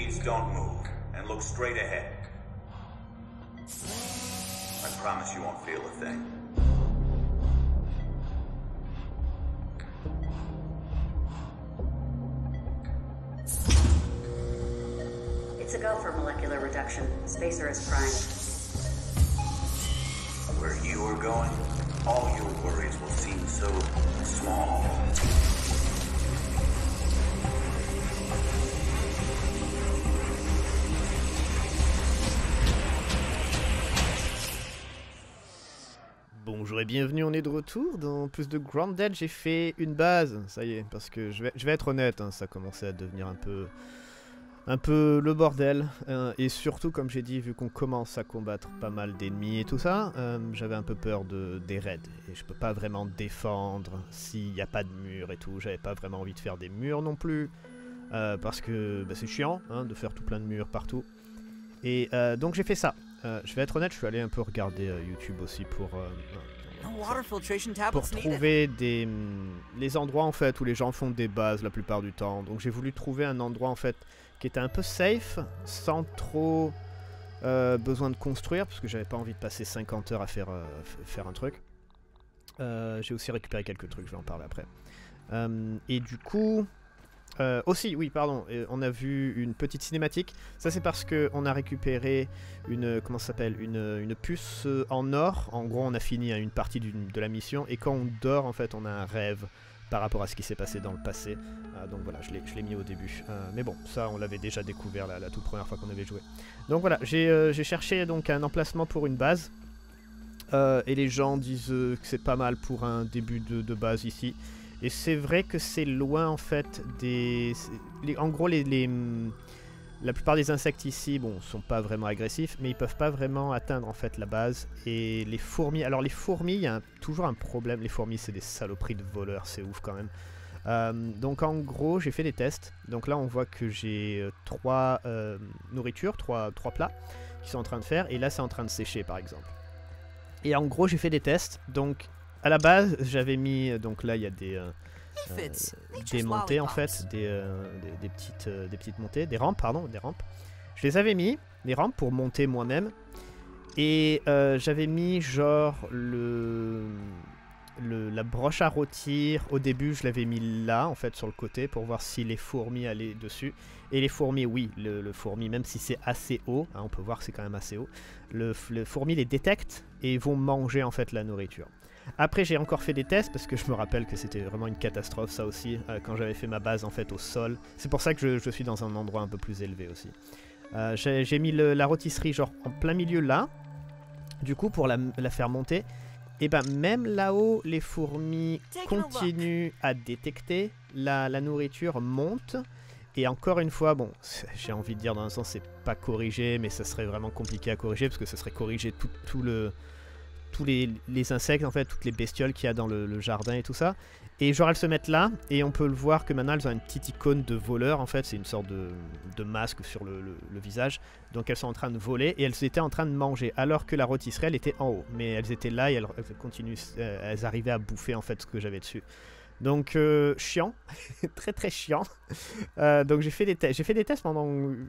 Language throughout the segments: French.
Please don't move and look straight ahead. I promise you won't feel a thing. It's a go for molecular reduction. Spacer is primed. Where you are going, all your worries will seem so small. Bonjour et bienvenue, on est de retour dans plus de Grounded. J'ai fait une base, ça y est, parce que je vais être honnête, hein, ça commençait à devenir un peu le bordel, et surtout comme j'ai dit, vu qu'on commence à combattre pas mal d'ennemis et tout ça, j'avais un peu peur des raids, et je peux pas vraiment défendre s'il n'y a pas de mur et tout. J'avais pas vraiment envie de faire des murs non plus, parce que c'est chiant hein, de faire tout plein de murs partout, et donc j'ai fait ça. Je vais être honnête, je suis allé un peu regarder YouTube aussi pour trouver les endroits en fait où les gens font des bases la plupart du temps. Donc j'ai voulu trouver un endroit en fait qui était un peu safe, sans trop besoin de construire, parce que j'avais pas envie de passer 50 heures à faire un truc. J'ai aussi récupéré quelques trucs, je vais en parler après. Et du coup... aussi, oui, pardon, on a vu une petite cinématique. Ça, c'est parce qu'on a récupéré une puce en or. En gros, on a fini une partie de la mission. Et quand on dort, en fait, on a un rêve par rapport à ce qui s'est passé dans le passé. Donc voilà, je l'ai mis au début. Mais bon, ça, on l'avait déjà découvert la toute première fois qu'on avait joué. Donc voilà, j'ai cherché donc un emplacement pour une base. Et les gens disent que c'est pas mal pour un début de base ici. Et c'est vrai que c'est loin en fait en gros la plupart des insectes ici, bon, sont pas vraiment agressifs, mais ils peuvent pas vraiment atteindre en fait la base. Et les fourmis, alors les fourmis, il y a toujours un problème. Les fourmis, c'est des saloperies de voleurs, c'est ouf quand même. Donc en gros, j'ai fait des tests. Donc là, on voit que j'ai 3 nourritures, 3 plats qui sont en train de faire. Et là, c'est en train de sécher par exemple. Et en gros, j'ai fait des tests. Donc à la base, j'avais mis, donc là il y a des montées en fait, des petites montées, des rampes. Je les avais mis, des rampes pour monter moi-même, et j'avais mis genre la broche à rôtir. Au début, je l'avais mis là en fait sur le côté pour voir si les fourmis allaient dessus. Et les fourmis, oui, le fourmi, même si c'est assez haut, hein, on peut voir que c'est quand même assez haut, le fourmi les détecte et vont manger en fait la nourriture. Après j'ai encore fait des tests parce que je me rappelle que c'était vraiment une catastrophe ça aussi quand j'avais fait ma base en fait au sol. C'est pour ça que je suis dans un endroit un peu plus élevé aussi. J'ai mis la rôtisserie genre en plein milieu là, du coup pour la faire monter. Et ben même là-haut les fourmis continuent à détecter, la nourriture monte. Et encore une fois, bon, j'ai envie de dire dans un sens c'est pas corrigé, mais ça serait vraiment compliqué à corriger parce que ça serait corriger tous les insectes, en fait, toutes les bestioles qu'il y a dans le jardin et tout ça. Et genre elles se mettent là, et on peut le voir que maintenant elles ont une petite icône de voleur, en fait, c'est une sorte de masque sur le visage. Donc elles sont en train de voler, et elles étaient en train de manger, alors que la rôtisserie, elle était en haut. Mais elles étaient là, et elles arrivaient à bouffer, en fait, ce que j'avais dessus. Donc chiant, très très chiant. Donc j'ai fait des tests pendant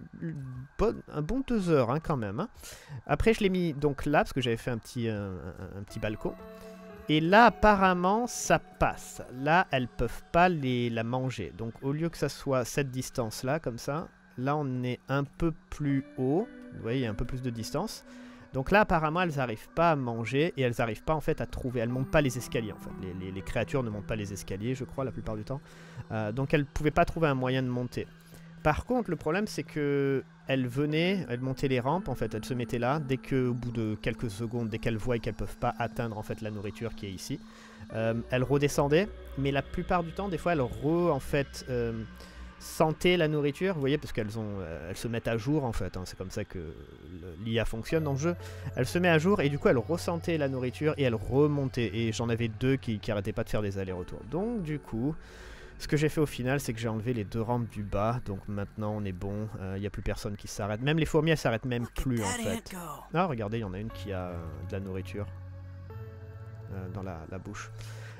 un bon 2 heures hein, quand même. Hein. Après je l'ai mis donc là parce que j'avais fait un petit balcon. Et là apparemment ça passe. Là elles peuvent pas la manger. Donc au lieu que ça soit cette distance là comme ça, là on est un peu plus haut. Vous voyez il y a un peu plus de distance. Donc là apparemment elles n'arrivent pas à manger et elles n'arrivent pas en fait à trouver, elles montent pas les escaliers en fait, les créatures ne montent pas les escaliers je crois la plupart du temps, donc elles pouvaient pas trouver un moyen de monter. Par contre le problème c'est que elles montaient les rampes en fait, elles se mettaient là, dès qu'au bout de quelques secondes, dès qu'elles voient qu'elles peuvent pas atteindre en fait la nourriture qui est ici, elles redescendaient, mais la plupart du temps des fois elles sentaient la nourriture, vous voyez, parce qu'elles se mettent à jour en fait, hein, c'est comme ça que l'IA fonctionne dans le jeu. Elle se met à jour et du coup elle ressentait la nourriture et elle remontait, et j'en avais 2 qui arrêtaient pas de faire des allers-retours. Donc du coup, ce que j'ai fait au final, c'est que j'ai enlevé les 2 rampes du bas, donc maintenant on est bon, il n'y a plus personne qui s'arrête. Même les fourmis elles s'arrêtent même plus en fait. Ah regardez, il y en a une qui a de la nourriture dans la bouche.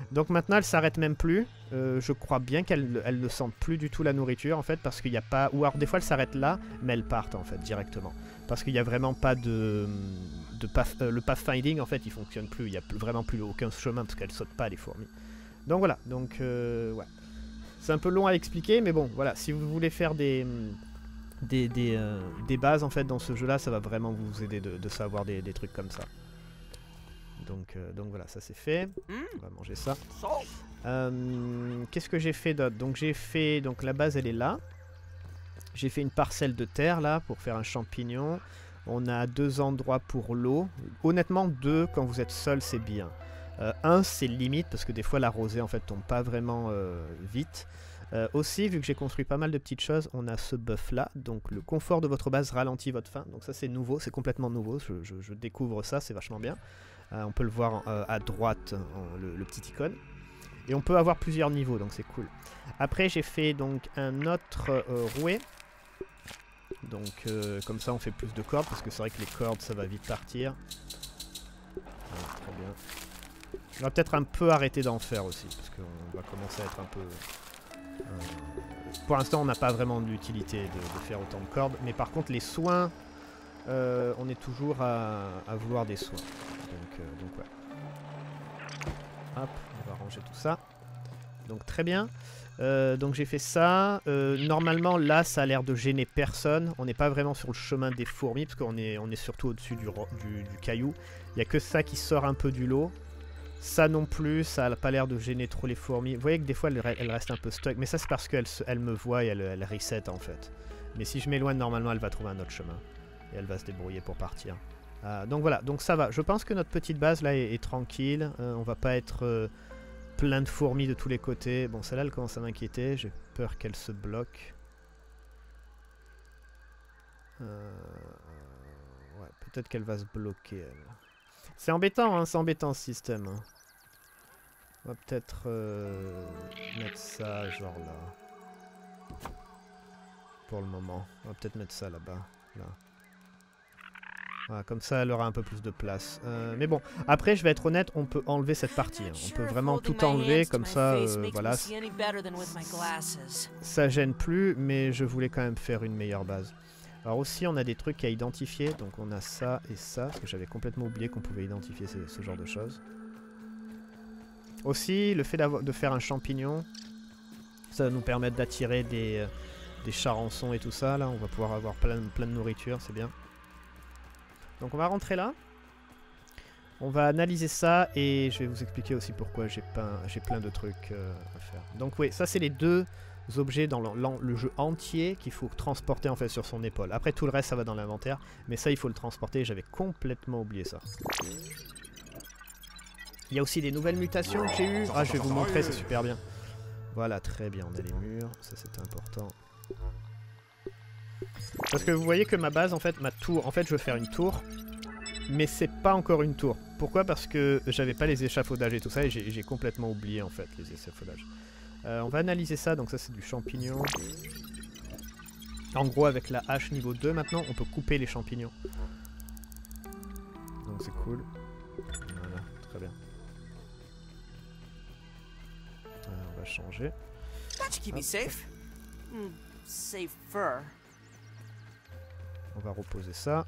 Donc maintenant elles s'arrêtent même plus. Je crois bien qu'elles ne sentent plus du tout la nourriture en fait parce qu'il n'y a pas... Ou alors des fois elles s'arrêtent là mais elles partent en fait directement. Parce qu'il n'y a vraiment pas de le pathfinding en fait il fonctionne plus. Il n'y a vraiment plus aucun chemin parce qu'elles sautent pas les fourmis. Donc voilà, donc ouais. C'est un peu long à expliquer mais bon voilà, si vous voulez faire des bases en fait dans ce jeu là, ça va vraiment vous aider de savoir des trucs comme ça. Donc voilà, ça c'est fait. On va manger ça. Qu'est-ce que j'ai fait d'autre? Donc j'ai fait, donc la base elle est là. J'ai fait une parcelle de terre là pour faire un champignon. On a 2 endroits pour l'eau. Honnêtement 2 quand vous êtes seul c'est bien. 1 c'est limite parce que des fois la rosée en fait tombe pas vraiment vite. Aussi, vu que j'ai construit pas mal de petites choses, on a ce buff là, donc le confort de votre base ralentit votre faim, donc ça c'est nouveau, c'est complètement nouveau, je découvre ça, c'est vachement bien. On peut le voir à droite, le petit icône, et on peut avoir plusieurs niveaux, donc c'est cool. Après j'ai fait donc un autre rouet, donc comme ça on fait plus de cordes, parce que c'est vrai que les cordes ça va vite partir. Très bien. On va peut-être un peu arrêter d'en faire aussi, parce qu'on va commencer à être un peu... pour l'instant on n'a pas vraiment d'utilité de faire autant de cordes, mais par contre les soins, on est toujours à vouloir des soins. Donc ouais. Hop, on va ranger tout ça. Donc très bien. Donc j'ai fait ça. Normalement là ça a l'air de gêner personne. On n'est pas vraiment sur le chemin des fourmis, parce qu'on est surtout au-dessus du caillou. Il n'y a que ça qui sort un peu du lot. Ça non plus, ça n'a pas l'air de gêner trop les fourmis. Vous voyez que des fois elles restent un peu stuck, mais ça c'est parce qu'elle me voit et elle reset en fait. Mais si je m'éloigne, normalement elle va trouver un autre chemin. Et elle va se débrouiller pour partir. Donc voilà, donc ça va. Je pense que notre petite base là est tranquille. On va pas être plein de fourmis de tous les côtés. Bon, celle-là elle commence à m'inquiéter. J'ai peur qu'elle se bloque. Ouais, peut-être qu'elle va se bloquer elle. C'est embêtant, hein, c'est embêtant ce système. Hein. On va peut-être mettre ça genre là. Pour le moment. On va peut-être mettre ça là-bas. Là. Voilà, comme ça elle aura un peu plus de place. Mais bon, après je vais être honnête, on peut enlever cette partie. Hein. On peut vraiment tout enlever, comme ça, voilà. Ça gêne plus, mais je voulais quand même faire une meilleure base. Alors aussi on a des trucs à identifier, donc on a ça et ça, parce que j'avais complètement oublié qu'on pouvait identifier ce genre de choses. Aussi le fait de faire un champignon, ça va nous permettre d'attirer des charançons et tout ça, là on va pouvoir avoir plein de nourriture, c'est bien. Donc on va rentrer là, on va analyser ça et je vais vous expliquer aussi pourquoi j'ai plein de trucs à faire. Donc oui, ça c'est les 2 objets dans le jeu entier qu'il faut transporter en fait sur son épaule. Après tout le reste ça va dans l'inventaire, mais ça il faut le transporter, j'avais complètement oublié ça. Il y a aussi des nouvelles mutations que j'ai eues. Ah je vais vous montrer, c'est super bien. Voilà, très bien, on a les murs, ça c'est important. Parce que vous voyez que ma base en fait, ma tour, en fait je veux faire une tour, mais c'est pas encore une tour. Pourquoi? Parce que j'avais pas les échafaudages et tout ça et j'ai complètement oublié en fait les échafaudages. On va analyser ça, donc ça c'est du champignon. En gros avec la hache niveau 2 maintenant on peut couper les champignons. Donc c'est cool. Voilà, très bien. On va changer. On va reposer ça.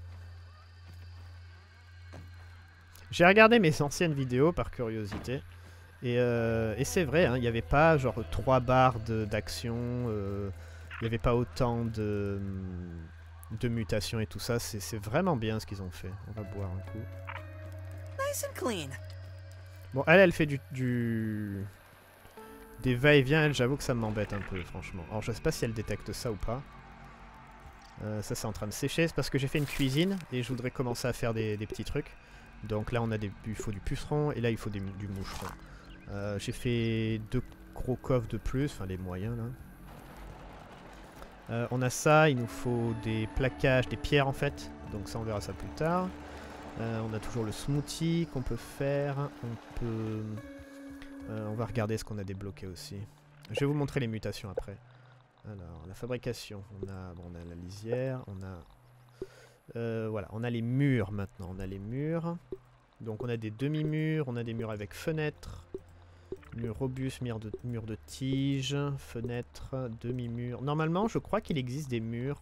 J'ai regardé mes anciennes vidéos par curiosité. Et c'est vrai, hein, il n'y avait pas genre 3 barres d'action, il n'y avait pas autant de mutations et tout ça. C'est vraiment bien ce qu'ils ont fait. On va boire un coup. Nice and clean. Bon, elle fait des va-et-vient, j'avoue que ça m'embête un peu, franchement. Alors je sais pas si elle détecte ça ou pas. Ça c'est en train de sécher, c'est parce que j'ai fait une cuisine et je voudrais commencer à faire des petits trucs. Donc là il faut du puceron et là il faut du moucheron. J'ai fait 2 gros coffres de plus, enfin les moyens là. On a ça, il nous faut des plaquages, des pierres en fait, donc ça on verra ça plus tard. On a toujours le smoothie qu'on peut faire, on va regarder ce qu'on a débloqué aussi. Je vais vous montrer les mutations après. Alors, la fabrication, on a la lisière, voilà, on a les murs maintenant, on a les murs. Donc on a des demi-murs, on a des murs avec fenêtres. Mur robuste, mur de tige, fenêtre, demi-mur. Normalement, je crois qu'il existe des murs.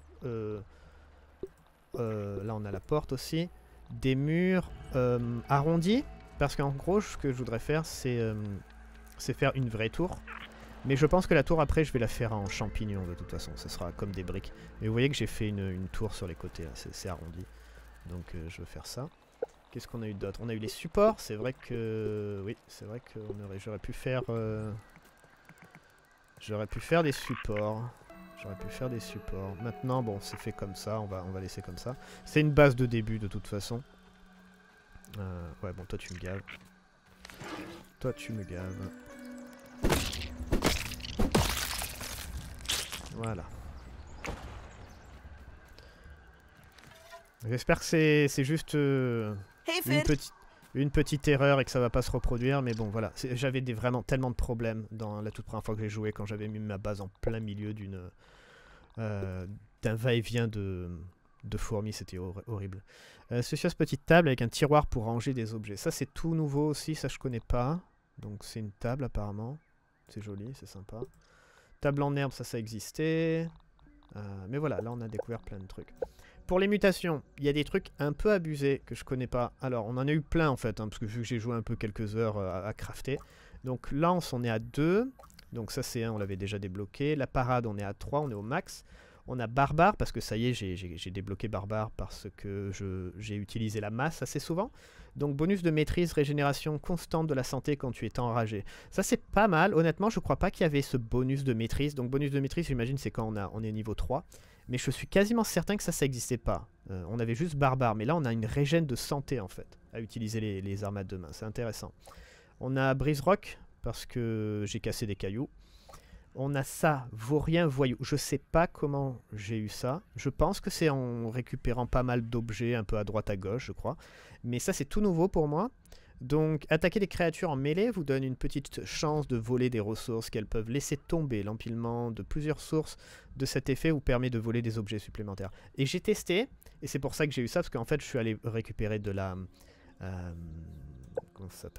Là, on a la porte aussi. Des murs arrondis. Parce qu'en gros, ce que je voudrais faire, c'est faire une vraie tour. Mais je pense que la tour, après, je vais la faire en champignons de toute façon. Ce sera comme des briques. Mais vous voyez que j'ai fait une tour sur les côtés. C'est arrondi. Donc, je vais faire ça. Qu'est-ce qu'on a eu d'autre? On a eu les supports. C'est vrai que... Oui, c'est vrai que j'aurais pu faire... J'aurais pu faire des supports. Maintenant, bon, c'est fait comme ça. On va laisser comme ça. C'est une base de début, de toute façon. Ouais, bon, toi, tu me gaves. Voilà. J'espère que c'est juste une petite erreur et que ça va pas se reproduire, mais bon voilà, j'avais vraiment tellement de problèmes dans la toute première fois que j'ai joué quand j'avais mis ma base en plein milieu d'un va-et-vient de fourmis, c'était horrible. Spécieuse petite table avec un tiroir pour ranger des objets. Ça c'est tout nouveau aussi, ça je connais pas. Donc c'est une table apparemment. C'est joli, c'est sympa. Table en herbe, ça existait. Mais voilà, là on a découvert plein de trucs. Pour les mutations, il y a des trucs un peu abusés que je connais pas. Alors on en a eu plein en fait, hein, parce que vu que j'ai joué un peu quelques heures à crafter. Donc lance on est à 2. Donc ça c'est 1, on l'avait déjà débloqué. La parade on est à 3, on est au max. On a barbare, parce que ça y est, j'ai débloqué barbare parce que j'ai utilisé la masse assez souvent. Donc bonus de maîtrise, régénération constante de la santé quand tu es enragé. Ça c'est pas mal, honnêtement je crois pas qu'il y avait ce bonus de maîtrise. Donc bonus de maîtrise j'imagine c'est quand on est niveau 3. Mais je suis quasiment certain que ça n'existait pas. On avait juste barbare, mais là on a une régène de santé en fait, à utiliser les armes à deux mains, c'est intéressant. On a brise-roc, parce que j'ai cassé des cailloux. On a ça, vaurien voyou. Je sais pas comment j'ai eu ça. Je pense que c'est en récupérant pas mal d'objets un peu à droite à gauche, je crois. Mais ça, c'est tout nouveau pour moi. Donc, attaquer les créatures en mêlée vous donne une petite chance de voler des ressources qu'elles peuvent laisser tomber. L'empilement de plusieurs sources de cet effet vous permet de voler des objets supplémentaires. Et j'ai testé, et c'est pour ça que j'ai eu ça, parce qu'en fait, je suis allé récupérer de la... comment ça s'appelle ?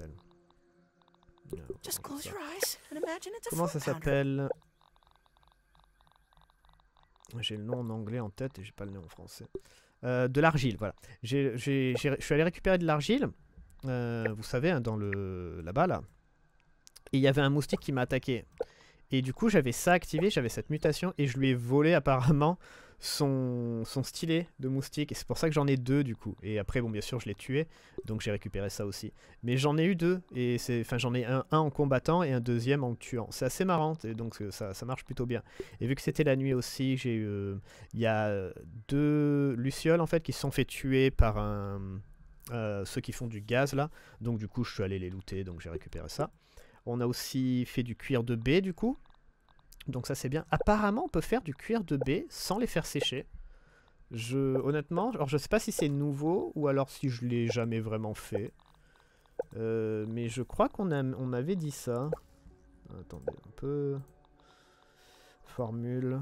Comment ça s'appelle? J'ai le nom en anglais en tête et j'ai pas le nom en français. De l'argile, voilà. Je suis allé récupérer de l'argile, vous savez, hein, dans là-bas, là. Et il y avait un moustique qui m'a attaqué. Et du coup, j'avais ça activé, j'avais cette mutation, et je lui ai volé apparemment son stylet de moustique. Et c'est pour ça que j'en ai 2 du coup. Et après, bon, bien sûr, je l'ai tué, donc j'ai récupéré ça aussi. Mais j'en ai eu 2, et j'en ai un en combattant et un deuxième en tuant. C'est assez marrant, et donc ça marche plutôt bien. Et vu que c'était la nuit aussi, j'ai eu... Il y a 2 lucioles en fait qui se sont fait tuer par ceux qui font du gaz là. Donc du coup, je suis allé les looter, donc j'ai récupéré ça. On a aussi fait du cuir de baie du coup. Donc ça c'est bien. Apparemment on peut faire du cuir de baie sans les faire sécher. Honnêtement, alors je sais pas si c'est nouveau ou alors si je l'ai jamais vraiment fait. Mais je crois qu'on m'avait dit ça. Attendez, un peu... Formule...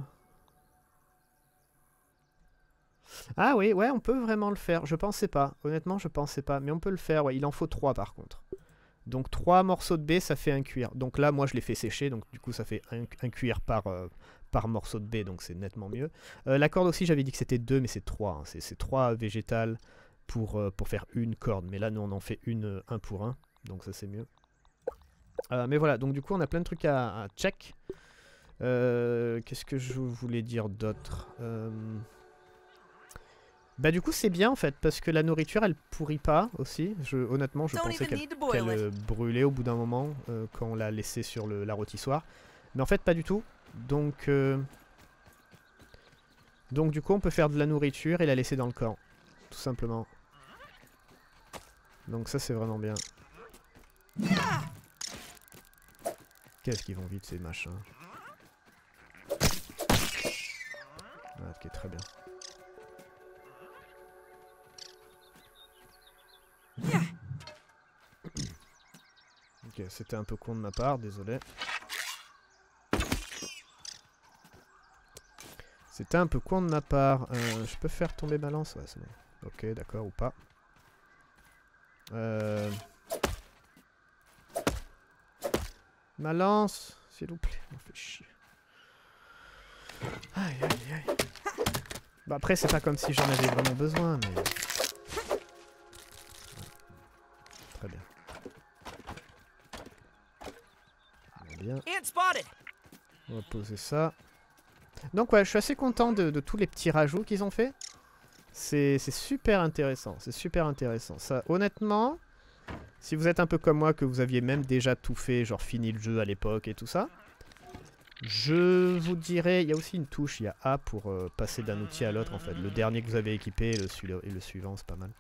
Ah oui, ouais, on peut vraiment le faire. Je pensais pas. Honnêtement, je pensais pas. Mais on peut le faire, ouais. Il en faut 3 par contre. Donc 3 morceaux de baie, ça fait un cuir. Donc là, moi, je l'ai fait sécher. Donc du coup, ça fait un cuir par morceau de baie. Donc c'est nettement mieux. La corde aussi, j'avais dit que c'était 2, mais c'est 3. Hein. C'est 3 végétales pour faire une corde. Mais là, nous, on en fait un pour un. Donc ça, c'est mieux. Mais voilà, donc du coup, on a plein de trucs à check. Qu'est-ce que je voulais dire d'autre Bah du coup c'est bien en fait parce que la nourriture elle pourrit pas aussi. Honnêtement je pensais qu'elle brûlait au bout d'un moment quand on l'a laissée sur la rôtissoire. Mais en fait pas du tout. Donc du coup on peut faire de la nourriture et la laisser dans le camp. Tout simplement. Donc ça c'est vraiment bien. Qu'est-ce qu'ils vont vite ces machins. Ah, ok très bien. Ok, c'était un peu con de ma part, désolé. C'était un peu con de ma part. Je peux faire tomber balance? Ouais, c'est bon. Ok, d'accord, ou pas. Ma lance, s'il vous plaît. On fait chier. Aïe, aïe, aïe. Bah après, c'est pas comme si j'en avais vraiment besoin, mais... Ouais. Très bien. Bien. On va poser ça. Donc ouais, je suis assez content de tous les petits rajouts qu'ils ont fait. C'est super intéressant. C'est super intéressant. Ça, honnêtement, si vous êtes un peu comme moi, que vous aviez même déjà tout fait, genre fini le jeu à l'époque et tout ça, je vous dirais, il y a aussi une touche, il y a A pour passer d'un outil à l'autre en fait. Le dernier que vous avez équipé et le suivant, c'est pas mal.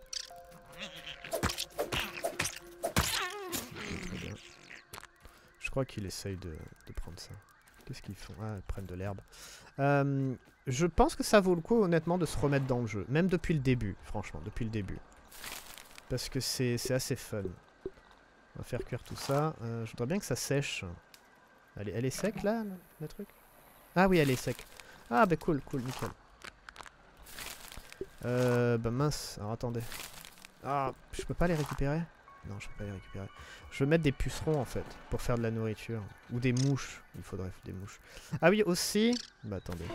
Très bien. Je crois qu'il essaye de prendre ça. Qu'est-ce qu'ils font? Ah, ils prennent de l'herbe. Je pense que ça vaut le coup, honnêtement, de se remettre dans le jeu. Même depuis le début, franchement, depuis le début. Parce que c'est assez fun. On va faire cuire tout ça. Je voudrais bien que ça sèche. Elle est sec, là, le truc? Ah oui, elle est sec. Ah, bah cool, cool, nickel. Bah mince, alors attendez. Ah, je peux pas les récupérer? Non, je peux pas les récupérer. Je veux mettre des pucerons en fait, pour faire de la nourriture. Ou des mouches. Il faudrait des mouches. Ah oui, aussi... Bah attendez.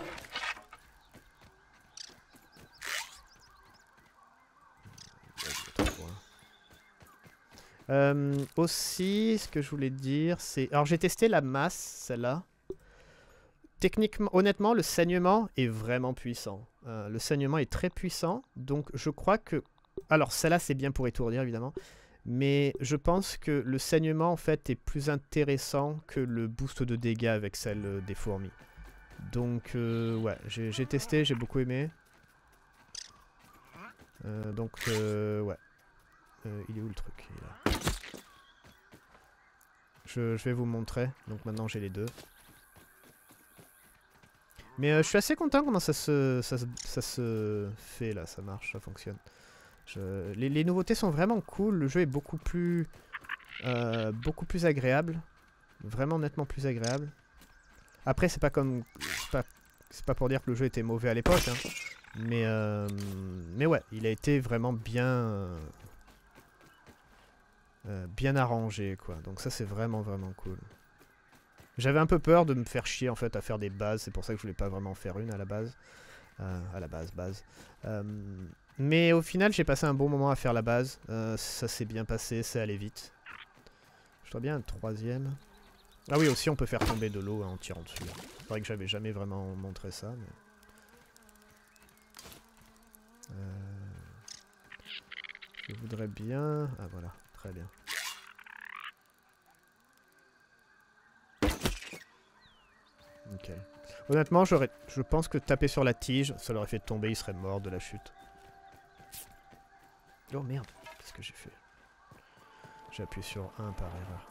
Aussi, ce que je voulais dire, c'est... Alors j'ai testé la masse, celle-là. Techniquement, honnêtement, le saignement est vraiment puissant. Le saignement est très puissant, donc je crois que... Alors celle-là, c'est bien pour étourdir, évidemment. Mais je pense que le saignement en fait est plus intéressant que le boost de dégâts avec celle des fourmis. Donc ouais, j'ai testé, j'ai beaucoup aimé. Donc ouais. Il est où le truc? Il est là. Je vais vous montrer. Donc maintenant j'ai les deux. Mais je suis assez content comment ça se fait là, ça marche, ça fonctionne. Les nouveautés sont vraiment cool, le jeu est beaucoup plus agréable, vraiment nettement plus agréable. Après c'est pas comme, c'est pas pour dire que le jeu était mauvais à l'époque, hein. Mais ouais, il a été vraiment bien arrangé quoi, donc ça c'est vraiment cool. J'avais un peu peur de me faire chier en fait à faire des bases, c'est pour ça que je voulais pas vraiment faire une à la base. Mais au final, j'ai passé un bon moment à faire la base. Ça s'est bien passé, c'est allé vite. Je dois bien un troisième. Ah oui, aussi on peut faire tomber de l'eau en tirant dessus. C'est vrai que j'avais jamais vraiment montré ça. Mais... je voudrais bien... Ah voilà, très bien. Nickel. Honnêtement, je pense que taper sur la tige, ça l'aurait fait tomber, il serait mort de la chute. Oh merde, qu'est-ce que j'ai fait? J'ai appuyé sur 1 par erreur.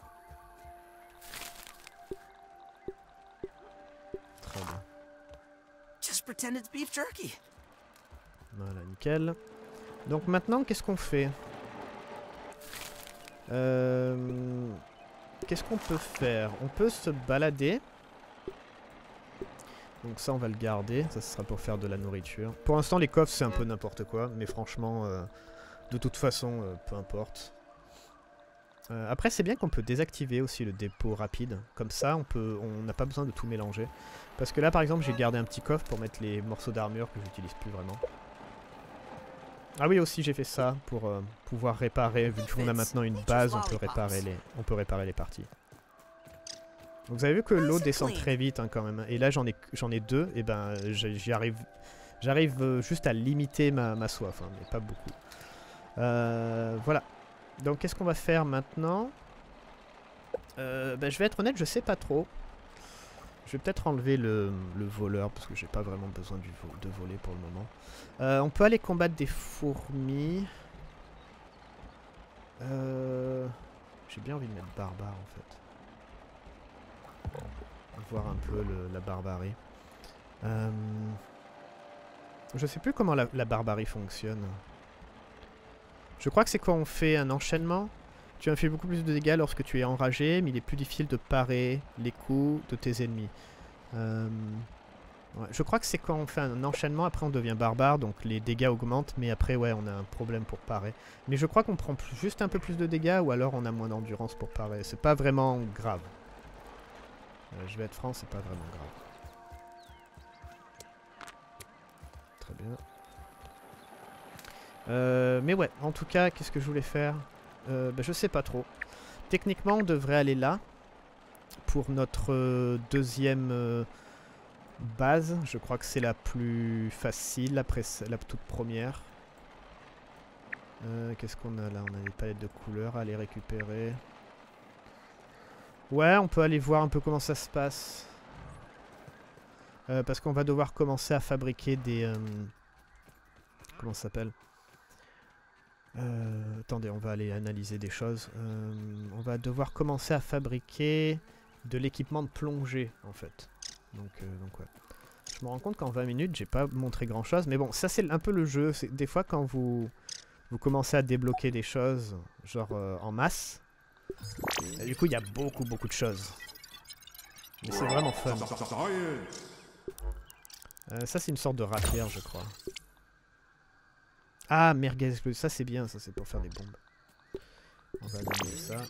Très bien. Just pretend it's beef jerky. Voilà, nickel. Donc maintenant, qu'est-ce qu'on fait? Qu'est-ce qu'on peut faire? On peut se balader. Donc ça, on va le garder. Ça, ce sera pour faire de la nourriture. Pour l'instant, les coffres, c'est un peu n'importe quoi. Mais franchement, de toute façon, peu importe. Après, c'est bien qu'on peut désactiver aussi le dépôt rapide. Comme ça, on n'a pas besoin de tout mélanger. Parce que là, par exemple, j'ai gardé un petit coffre pour mettre les morceaux d'armure que j'utilise plus vraiment. Ah oui, aussi, j'ai fait ça pour pouvoir réparer. Vu qu'on a maintenant une base, on peut réparer les parties. Donc vous avez vu que l'eau descend très vite hein, quand même. Et là, j'en ai 2. Et ben, j'arrive juste à limiter ma soif, hein, mais pas beaucoup. Voilà. Donc qu'est-ce qu'on va faire maintenant? Je vais être honnête, je sais pas trop. Je vais peut-être enlever le voleur parce que j'ai pas vraiment besoin de voler pour le moment. On peut aller combattre des fourmis. J'ai bien envie de mettre barbare en fait. Voir un peu la barbarie. Je sais plus comment la barbarie fonctionne. Je crois que c'est quand on fait un enchaînement. Tu infliges beaucoup plus de dégâts lorsque tu es enragé, mais il est plus difficile de parer les coups de tes ennemis. Ouais, je crois que c'est quand on fait un enchaînement, après on devient barbare, donc les dégâts augmentent, mais après ouais, on a un problème pour parer. Mais je crois qu'on prend juste un peu plus de dégâts, ou alors on a moins d'endurance pour parer. C'est pas vraiment grave. Je vais être franc, c'est pas vraiment grave. Très bien. Mais ouais, en tout cas, qu'est-ce que je voulais faire? Je sais pas trop. Techniquement, on devrait aller là. Pour notre deuxième base. Je crois que c'est la plus facile après la toute première. Qu'est-ce qu'on a là? On a des palettes de couleurs à aller récupérer. Ouais, on peut aller voir un peu comment ça se passe. Parce qu'on va devoir commencer à fabriquer des... comment ça s'appelle? Attendez, on va aller analyser des choses. On va devoir commencer à fabriquer de l'équipement de plongée, en fait. Donc ouais. Je me rends compte qu'en 20 minutes, j'ai pas montré grand-chose. Mais bon, ça c'est un peu le jeu. Des fois, quand vous commencez à débloquer des choses, genre en masse, et du coup, il y a beaucoup de choses. Mais c'est vraiment fun. Ça, c'est une sorte de rapière, je crois. Ah, merguez explosive. Ça, c'est bien. Ça, c'est pour faire des bombes. On va allumer ça.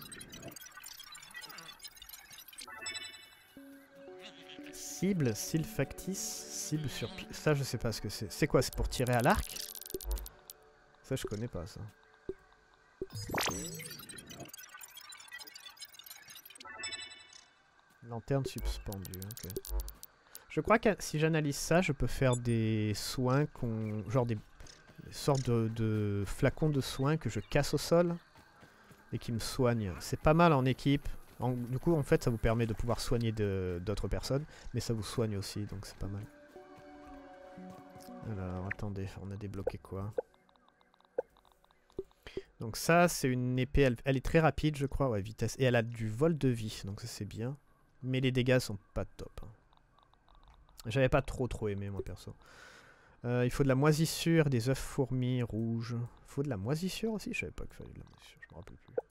Cible, style factice, cible sur... Ça, je sais pas ce que c'est. C'est quoi? C'est pour tirer à l'arc? Ça, je connais pas, ça. Lanterne suspendue, ok. Je crois que si j'analyse ça, je peux faire des soins genre des sortes de flacons de soins que je casse au sol et qui me soignent. C'est pas mal en équipe. Du coup, en fait, ça vous permet de pouvoir soigner d'autres personnes, mais ça vous soigne aussi, donc c'est pas mal. Alors, attendez, on a débloqué quoi? Donc ça, c'est une épée, elle est très rapide, je crois, ouais, vitesse. Et elle a du vol de vie, donc ça c'est bien. Mais les dégâts sont pas top. J'avais pas trop aimé, moi, perso. Il faut de la moisissure, des œufs fourmis rouges. Il faut de la moisissure aussi? Je savais pas qu'il fallait de la moisissure, je me rappelle plus.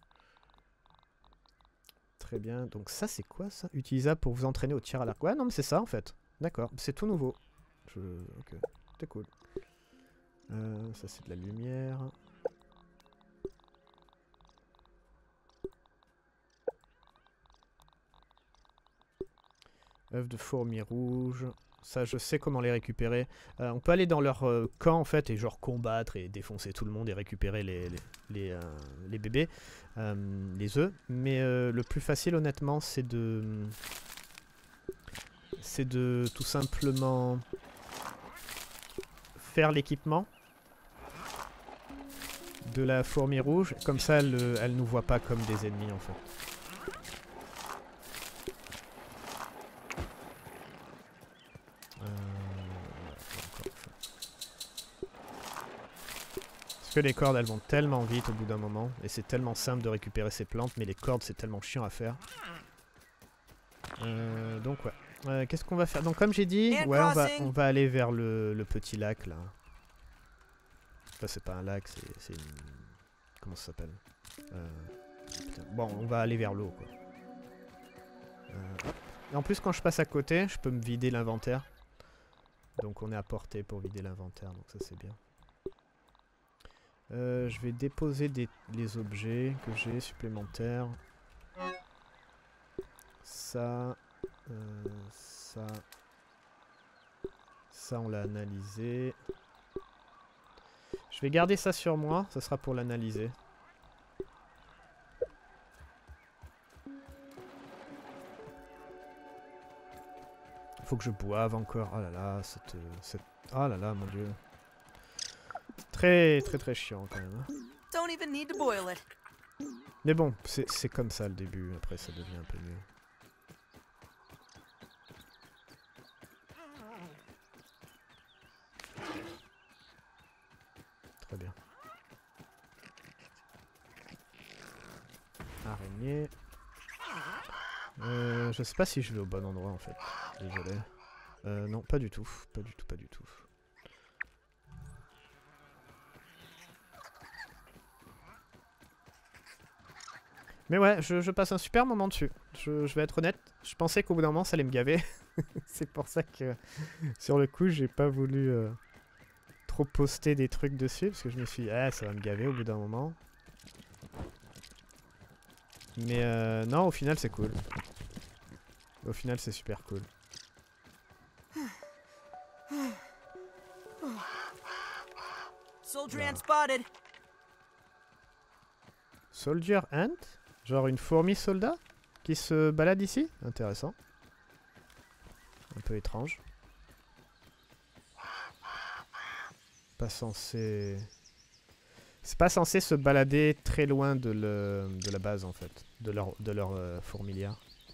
Très bien, donc ça c'est quoi ça? Utilisable pour vous entraîner au tir à l'arc. Ouais, non mais c'est ça en fait. D'accord, c'est tout nouveau. Ok, c'est cool. Ça c'est de la lumière. Œufs de fourmis rouges. Ça, je sais comment les récupérer. On peut aller dans leur camp en fait et genre combattre et défoncer tout le monde et récupérer les bébés, les œufs. Mais le plus facile honnêtement, c'est de tout simplement faire l'équipement de la fourmi rouge. Comme ça, elle nous voit pas comme des ennemis en fait. Parce que les cordes elles vont tellement vite au bout d'un moment et c'est tellement simple de récupérer ces plantes, mais les cordes c'est tellement chiant à faire. Donc ouais. Qu'est-ce qu'on va faire? Donc comme j'ai dit, ouais, on va aller vers le petit lac là. Enfin c'est pas un lac, c'est une... Comment ça s'appelle? Bon, on va aller vers l'eau quoi. Et en plus quand je passe à côté, je peux me vider l'inventaire. Donc on est à portée pour vider l'inventaire, donc ça c'est bien. Je vais déposer les objets que j'ai supplémentaires. Ça, ça on l'a analysé. Je vais garder ça sur moi, ça sera pour l'analyser. Faut que je boive encore. Oh là là, oh là là, mon dieu. Très chiant quand même. Don't even need to boil it. Mais bon, c'est comme ça le début, après ça devient un peu mieux. Très bien. Araignée. Je sais pas si je vais au bon endroit en fait. Désolé. Non, pas du tout. Pas du tout. Mais ouais, je passe un super moment dessus. Je vais être honnête, je pensais qu'au bout d'un moment ça allait me gaver. C'est pour ça que sur le coup j'ai pas voulu trop poster des trucs dessus. Parce que je me suis dit, ah ça va me gaver au bout d'un moment. Mais non, au final c'est cool. Au final, c'est super cool. Soldier ant spotted. Soldier Ant? Genre une fourmi soldat qui se balade ici? Intéressant. Un peu étrange. Pas censé... C'est pas censé se balader très loin de la base en fait. De leur fourmilière.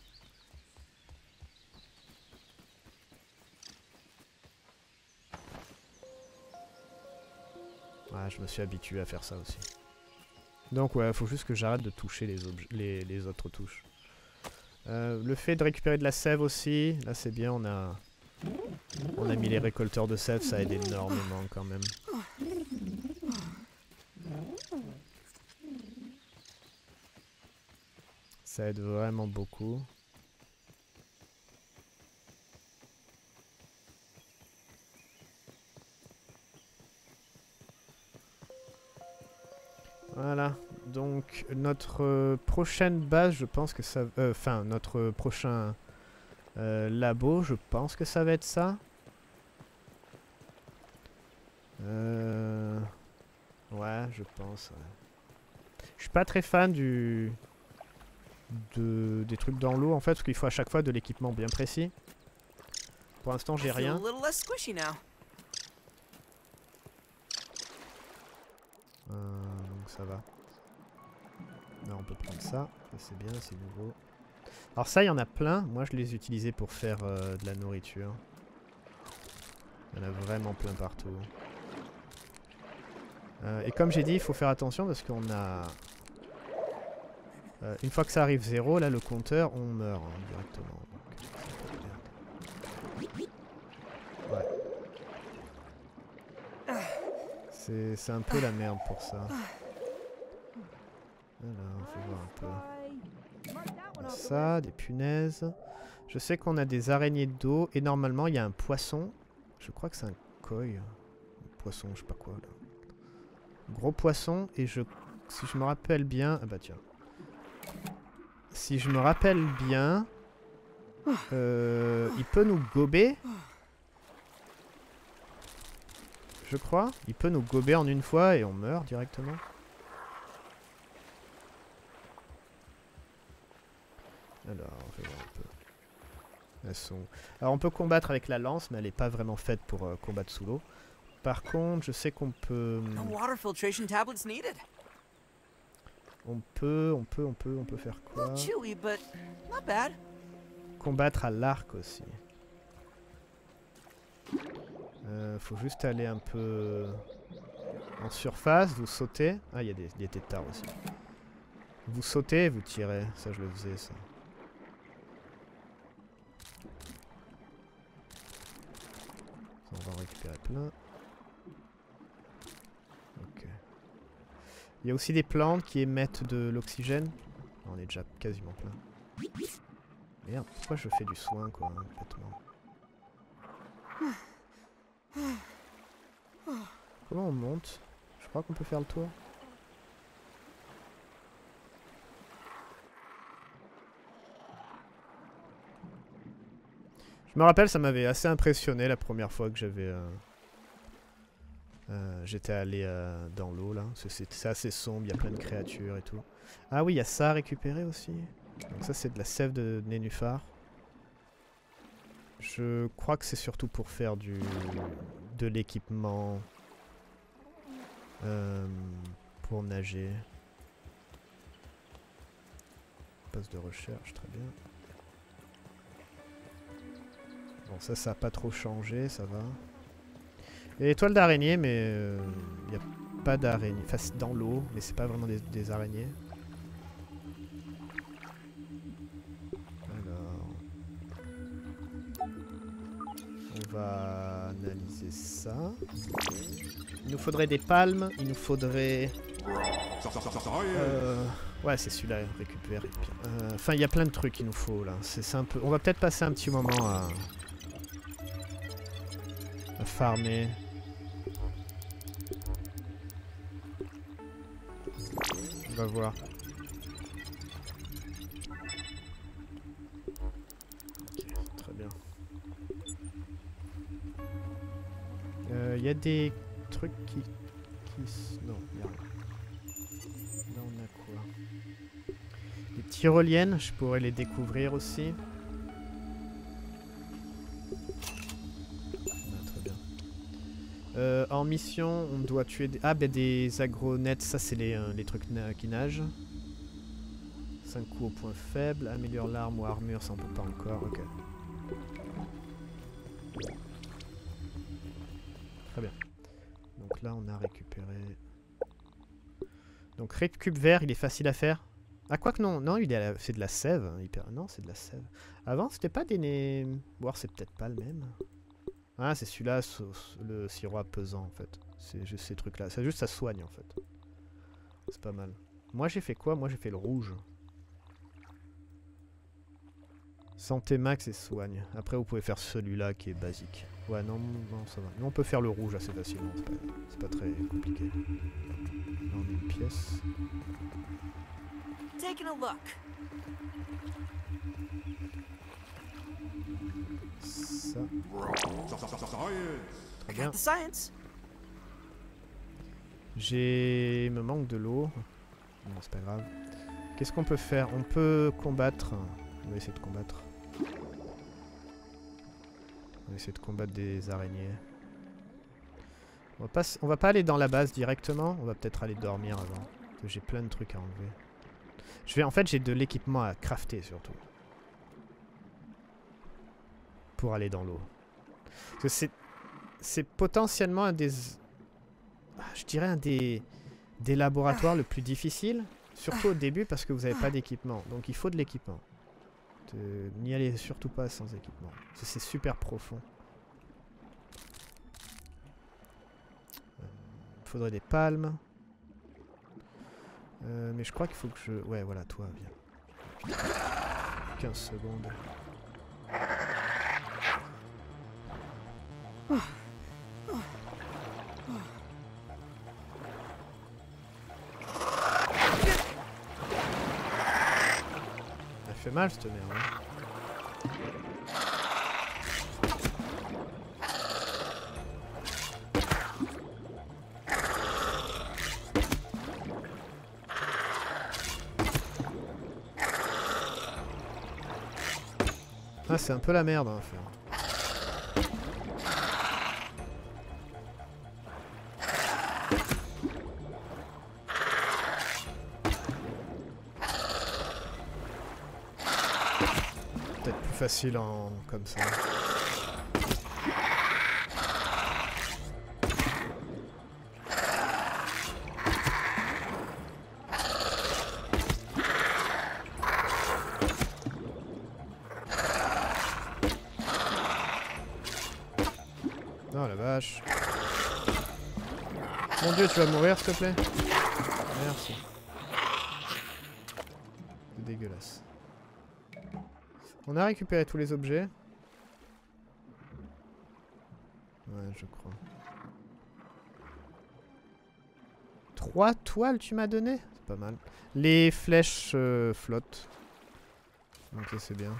Ouais, je me suis habitué à faire ça aussi. Donc ouais, faut juste que j'arrête de toucher les autres touches. Le fait de récupérer de la sève aussi, là c'est bien, on a mis les récolteurs de sève, ça aide énormément quand même. Ça aide vraiment beaucoup. Voilà, donc notre prochaine base, je pense que ça... Enfin, notre prochain labo, je pense que ça va être ça. Ouais, je pense. Ouais. Je suis pas très fan des trucs dans l'eau en fait, parce qu'il faut à chaque fois de l'équipement bien précis. Pour l'instant, j'ai rien. Donc ça va. Là, on peut prendre ça. Ça c'est bien, c'est nouveau. Alors ça, il y en a plein. Moi, je les utilisais pour faire de la nourriture. Il y en a vraiment plein partout. Et comme j'ai dit, il faut faire attention parce qu'on a... une fois que ça arrive 0, là, le compteur, on meurt hein, directement. Donc, ouais. C'est un peu la merde pour ça. Alors, on fait voir un peu. Ça, des punaises. Je sais qu'on a des araignées d'eau et normalement il y a un poisson. Je crois que c'est un koi. Un poisson, je sais pas quoi là. Gros poisson et si je me rappelle bien... Ah bah tiens. Si je me rappelle bien... il peut nous gober. Je crois. Il peut nous gober en une fois et on meurt directement. Alors, on va voir un peu. Elles sont... Alors, on peut combattre avec la lance, mais elle n'est pas vraiment faite pour combattre sous l'eau. Par contre, je sais qu'on peut... On peut faire quoi? Combattre à l'arc aussi. Faut juste aller un peu en surface, vous sautez. Ah, il y a des têtards aussi. Vous sautez et vous tirez. Ça, je le faisais, ça. On va en récupérer plein. Ok. Il y a aussi des plantes qui émettent de l'oxygène. On est déjà quasiment plein. Merde, pourquoi je fais du soin, quoi, complètement. Comment on monte? Je crois qu'on peut faire le tour. Je me rappelle, ça m'avait assez impressionné la première fois que j'étais allé dans l'eau là. C'est assez sombre, il y a plein de créatures et tout. Ah oui, il y a ça à récupérer aussi. Donc ça c'est de la sève de nénuphar. Je crois que c'est surtout pour faire de l'équipement pour nager. Poste de recherche, très bien. Bon, ça n'a pas trop changé, ça va. Il y a des toiles d'araignée, mais il n'y a pas d'araignées. Enfin, c'est dans l'eau, mais c'est pas vraiment des araignées. Alors... On va analyser ça. Il nous faudrait des palmes, il nous faudrait... Ouais, c'est celui-là, récupérer. Enfin, il y a plein de trucs qu'il nous faut, là. C'est un peu... On va peut-être passer un petit moment à farmer. On va voir. y a des trucs qui... Non, y a rien. Là on a quoi? Les tyroliennes, je pourrais les découvrir aussi. Très bien. En mission, on doit tuer des... Ah, ben des agronets, ça c'est les trucs qui nagent. 5 coups au point faible, améliore l'arme ou armure, ça on peut pas encore, ok. Très bien. Donc là on a récupéré... Donc récup vert, il est facile à faire. Ah quoique non, non c'est de la sève. Hein, non c'est de la sève. Avant c'était pas des... Voir c'est peut-être pas le même. Ah c'est celui-là, le sirop pesant en fait. C'est juste ces trucs là. C'est juste ça soigne en fait. C'est pas mal. Moi j'ai fait quoi? Moi j'ai fait le rouge. Santé max et soigne. Après vous pouvez faire celui-là qui est basique. Ouais non, non ça va. Nous on peut faire le rouge assez facilement. C'est pas très compliqué. Là on a une pièce. Taking a look. Ça. Très bien. Got the science. Il me manque de l'eau. Non, c'est pas grave. Qu'est-ce qu'on peut faire? On peut combattre. On va essayer de combattre. On va essayer de combattre des araignées. On va pas aller dans la base directement. On va peut-être aller dormir avant. Parce que j'ai plein de trucs à enlever. En fait, j'ai de l'équipement à crafter surtout. Pour aller dans l'eau. Parce que c'est potentiellement un des... Je dirais un des laboratoires le plus difficile. Surtout au début parce que vous n'avez pas d'équipement. Donc il faut de l'équipement. N'y allez surtout pas sans équipement. C'est super profond. Il faudrait des palmes. Mais je crois qu'il faut que je... Ouais, voilà, toi, viens. 15 secondes. Elle fait mal, cette merde. Hein. Ah, c'est un peu la merde à faire. Peut-être plus facile en comme ça. Oh la vache. Mon dieu, tu vas mourir s'il te plaît? Merci. C'est dégueulasse. On a récupéré tous les objets. Ouais, je crois. 3 toiles tu m'as donné? C'est pas mal. Les flèches flottent. Ok, c'est bien.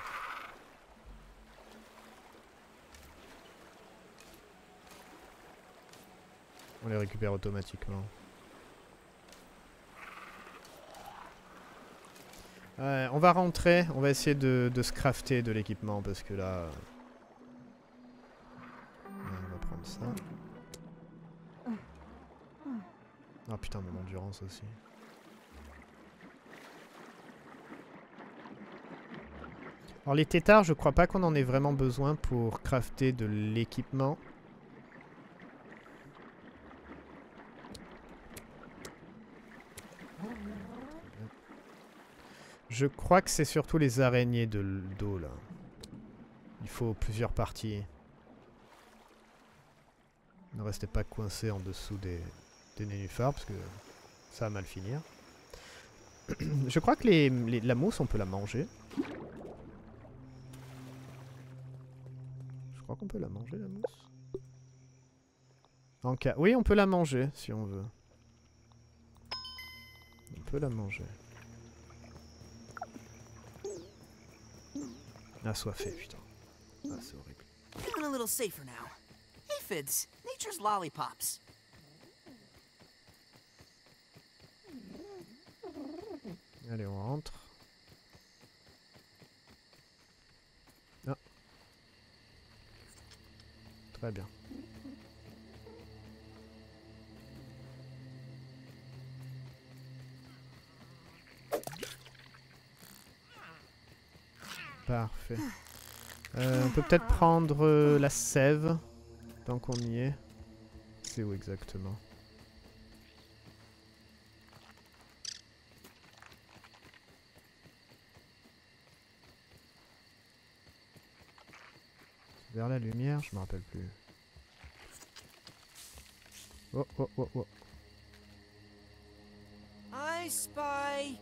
On les récupère automatiquement. On va rentrer, on va essayer de se crafter de l'équipement parce que là... on va prendre ça. Oh putain, mon endurance aussi. Alors les têtards, je crois pas qu'on en ait vraiment besoin pour crafter de l'équipement. Je crois que c'est surtout les araignées d'eau là. Il faut plusieurs parties. Ne restez pas coincé en dessous des nénuphars parce que ça va mal finir. Je crois que la mousse on peut la manger. Je crois qu'on peut la manger la mousse. En cas... Oui on peut la manger si on veut. On peut la manger. Assoiffé, putain. Ah, c'est horrible. Feeling a little safer now. Aphids, they Butcher's lollipops. Allez, on rentre. Ah. Très bien. Parfait. On peut peut-être prendre la sève, tant qu'on y est. C'est où exactement? Vers la lumière, je me rappelle plus. Oh, oh, oh, oh. I spy.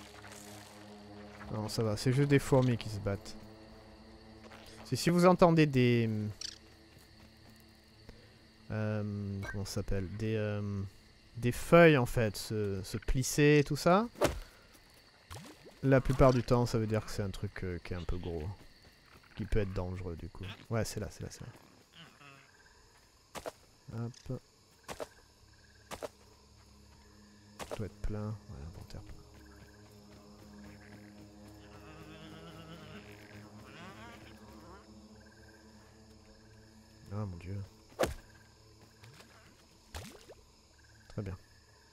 Non, ça va, c'est juste des fourmis qui se battent. Si vous entendez des... comment ça s'appelle? Des feuilles, en fait, se plisser et tout ça. La plupart du temps, ça veut dire que c'est un truc qui est un peu gros. Qui peut être dangereux, du coup. Ouais, c'est là, c'est là, c'est là. Hop. Ça doit être plein. Ouais, l'inventaire plein. Ah mon dieu. Très bien.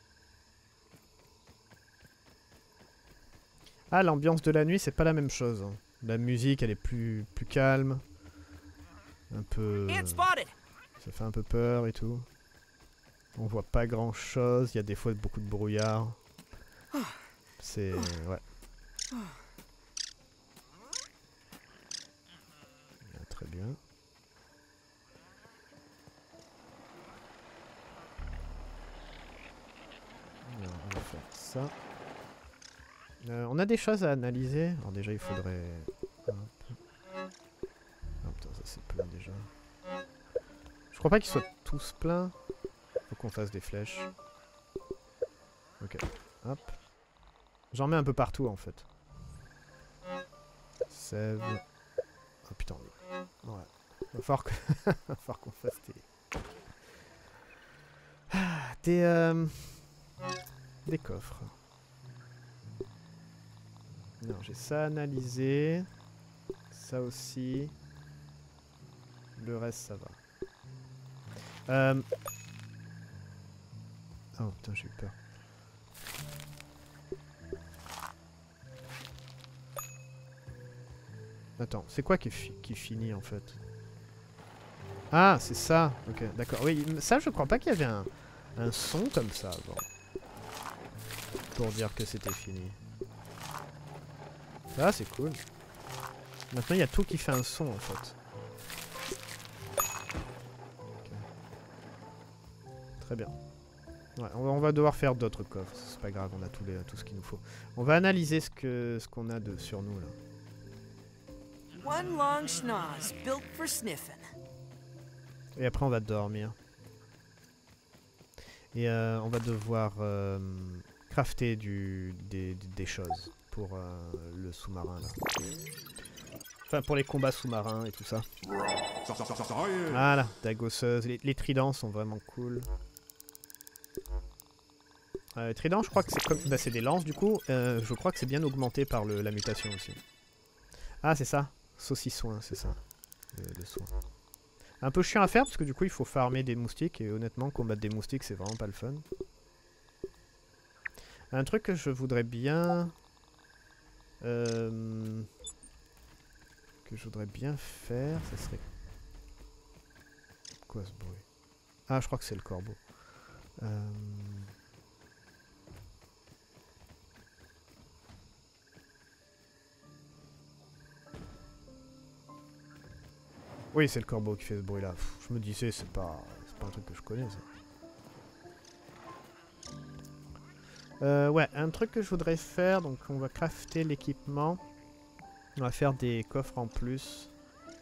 Ah, l'ambiance de la nuit, c'est pas la même chose. Hein. La musique, elle est plus calme. Un peu... Ant spotted. Ça fait un peu peur et tout. On voit pas grand chose. Il y a des fois beaucoup de brouillard. C'est... ouais. Ah, très bien. Alors, on va faire ça. On a des choses à analyser. Alors déjà, il faudrait... Hop. Oh putain, ça c'est plein déjà. Je crois pas qu'ils soient tous pleins. Faut qu'on fasse des flèches. Ok. Hop. J'en mets un peu partout en fait. Sève. Oh putain. Ouais. Va falloir que... va falloir qu'on fasse des coffres. Non, j'ai ça analysé. Ça aussi. Le reste, ça va. Oh putain, j'ai eu peur. Attends, c'est quoi qui finit en fait? Ah, c'est ça. Ok, d'accord. Oui, ça, je crois pas qu'il y avait un son comme ça avant. Pour dire que c'était fini. Ça, c'est cool. Maintenant, il y a tout qui fait un son en fait. Okay. Très bien. Ouais, on va devoir faire d'autres coffres. C'est pas grave, on a tout ce qu'il nous faut. On va analyser ce qu'on a sur nous là. One long schnoz built for sniffing. Et après, on va dormir. Et on va devoir crafter des choses pour le sous-marin là. Enfin, pour les combats sous-marins et tout ça. Voilà, dagosseuse. Les tridents sont vraiment cool. Les tridents, je crois que c'est comme... Bah, c'est des lances du coup. Je crois que c'est bien augmenté par la mutation aussi. Ah, c'est ça. Saucissoin, c'est ça. Le soin. Un peu chiant à faire parce que du coup il faut farmer des moustiques et honnêtement combattre des moustiques c'est vraiment pas le fun. Un truc que je voudrais bien faire, ça serait quoi ce bruit? Ah, je crois que c'est le corbeau. Oui, c'est le corbeau qui fait ce bruit là. Je me disais, c'est pas un truc que je connais ça. Ouais, un truc que je voudrais faire, donc on va crafter l'équipement. On va faire des coffres en plus.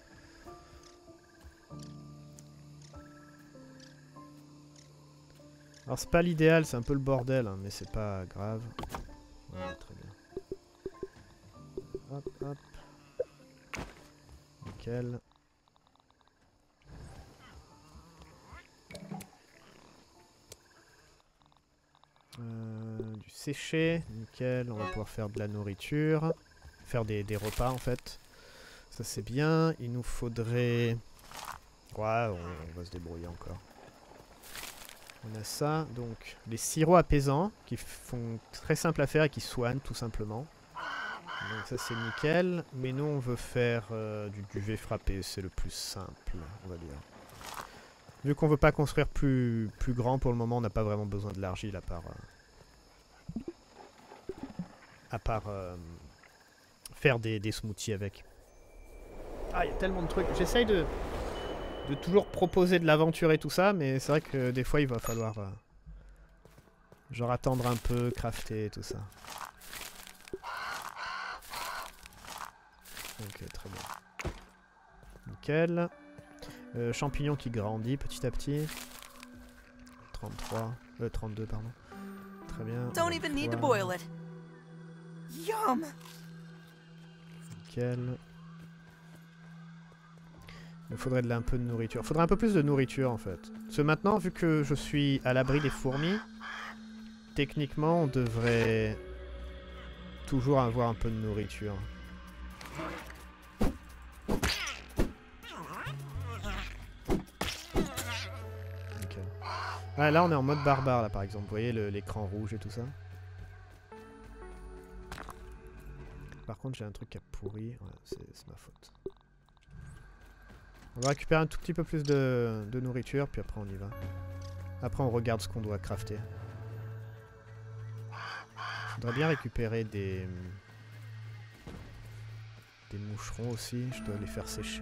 Alors c'est pas l'idéal, c'est un peu le bordel, hein, mais c'est pas grave. Voilà, très bien. Hop, hop. Nickel. Du séché, nickel. On va pouvoir faire de la nourriture. Faire des repas en fait. Ça c'est bien. Il nous faudrait... Ouais, on va se débrouiller encore. On a ça. Donc les sirops apaisants qui font très simple à faire et qui soignent tout simplement. Donc ça c'est nickel. Mais nous on veut faire du duvet frappé. C'est le plus simple, on va dire. Vu qu'on veut pas construire plus grand pour le moment, on n'a pas vraiment besoin de l'argile à part faire des smoothies avec. Ah, il y a tellement de trucs. J'essaye de toujours proposer de l'aventure et tout ça, mais c'est vrai que des fois il va falloir genre attendre un peu, crafter et tout ça. Ok, très bien. Nickel. Champignon qui grandit petit à petit. 32 pardon. Très bien. Don't even need to boil it. Yum. Nickel. Il me faudrait un peu de nourriture. Il faudrait un peu plus de nourriture en fait. Parce que maintenant, vu que je suis à l'abri des fourmis, techniquement on devrait toujours avoir un peu de nourriture. Okay. Ah, là on est en mode barbare là par exemple. Vous voyez l'écran rouge et tout ça. Par contre j'ai un truc qui a pourri. Ouais, c'est ma faute. On va récupérer un tout petit peu plus de nourriture, puis après on y va. Après on regarde ce qu'on doit crafter. Je voudrais bien récupérer des moucherons aussi, je dois les faire sécher.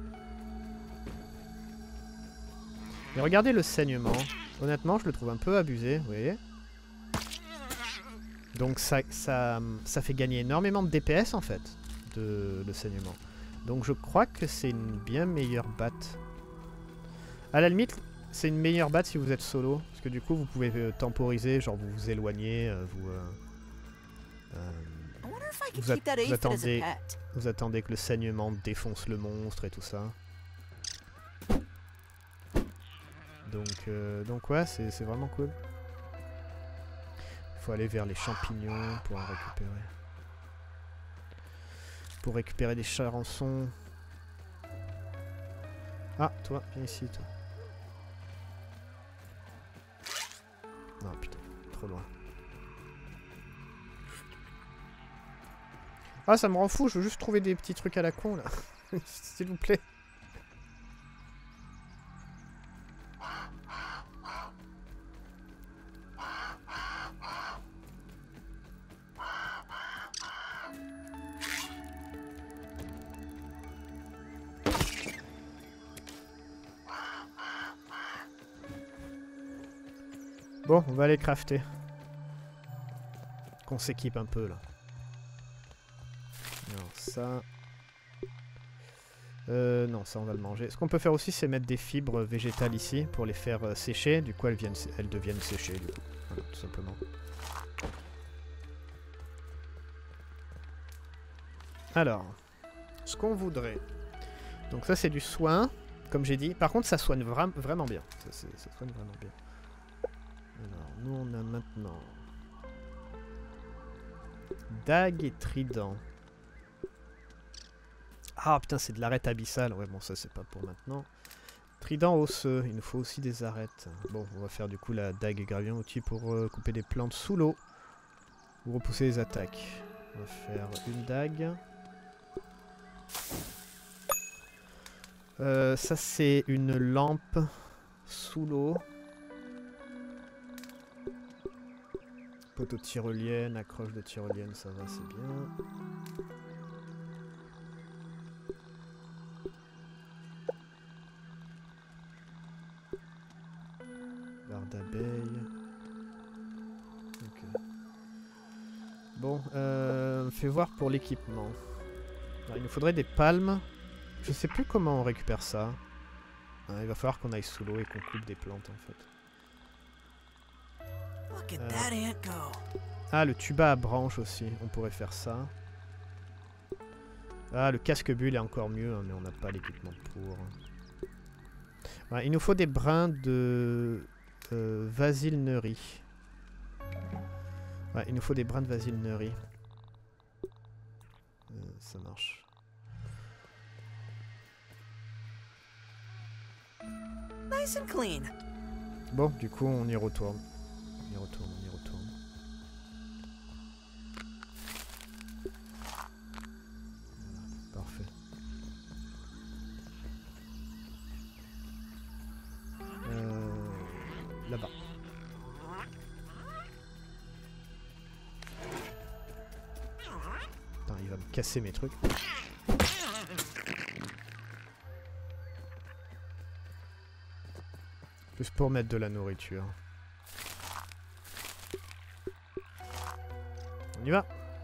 Et regardez le saignement. Honnêtement, je le trouve un peu abusé, vous voyez. Donc ça fait gagner énormément de DPS en fait, le saignement. Donc je crois que c'est une bien meilleure batte. À la limite, c'est une meilleure batte si vous êtes solo. Parce que du coup, vous pouvez temporiser, genre vous vous éloignez, vous attendez que le saignement défonce le monstre et tout ça. Donc ouais, c'est vraiment cool. Il faut aller vers les champignons pour en récupérer. Pour récupérer des charançons. Ah, toi, viens ici, toi. Non, putain, trop loin. Ah, ça me rend fou, je veux juste trouver des petits trucs à la con, là. S'il vous plaît. Bon, on va aller crafter. Qu'on s'équipe un peu là. Alors ça... non, ça on va le manger. Ce qu'on peut faire aussi, c'est mettre des fibres végétales ici pour les faire sécher. Du coup, elles deviennent séchées, du coup. Voilà, tout simplement. Alors, ce qu'on voudrait. Donc ça, c'est du soin, comme j'ai dit. Par contre, ça soigne vraiment bien. Ça soigne vraiment bien. Alors, nous on a maintenant dague et trident. Ah putain, c'est de l'arête abyssale. Ouais, bon, ça c'est pas pour maintenant. Trident osseux, il nous faut aussi des arêtes. Bon, on va faire du coup la dague et gravien outil pour couper des plantes sous l'eau ou repousser les attaques. On va faire une dague. Ça c'est une lampe sous l'eau. Poteau de tyrolienne, accroche de tyrolienne, ça va, c'est bien. Barre d'abeille. Ok. Bon, fais voir pour l'équipement. Il nous faudrait des palmes. Je sais plus comment on récupère ça. Il va falloir qu'on aille sous l'eau et qu'on coupe des plantes en fait. Ah, le tuba à branches aussi, on pourrait faire ça. Ah, le casque-bulle est encore mieux, hein, mais on n'a pas l'équipement pour. Ouais, il nous faut des brins de vasilnerie. Ouais, il nous faut des brins de vasilnerie. Ça marche. Nice and clean. Bon, du coup, on y retourne. On y retourne, on y retourne. Voilà, parfait. Là-bas. Putain, il va me casser mes trucs. Juste pour mettre de la nourriture. On y va.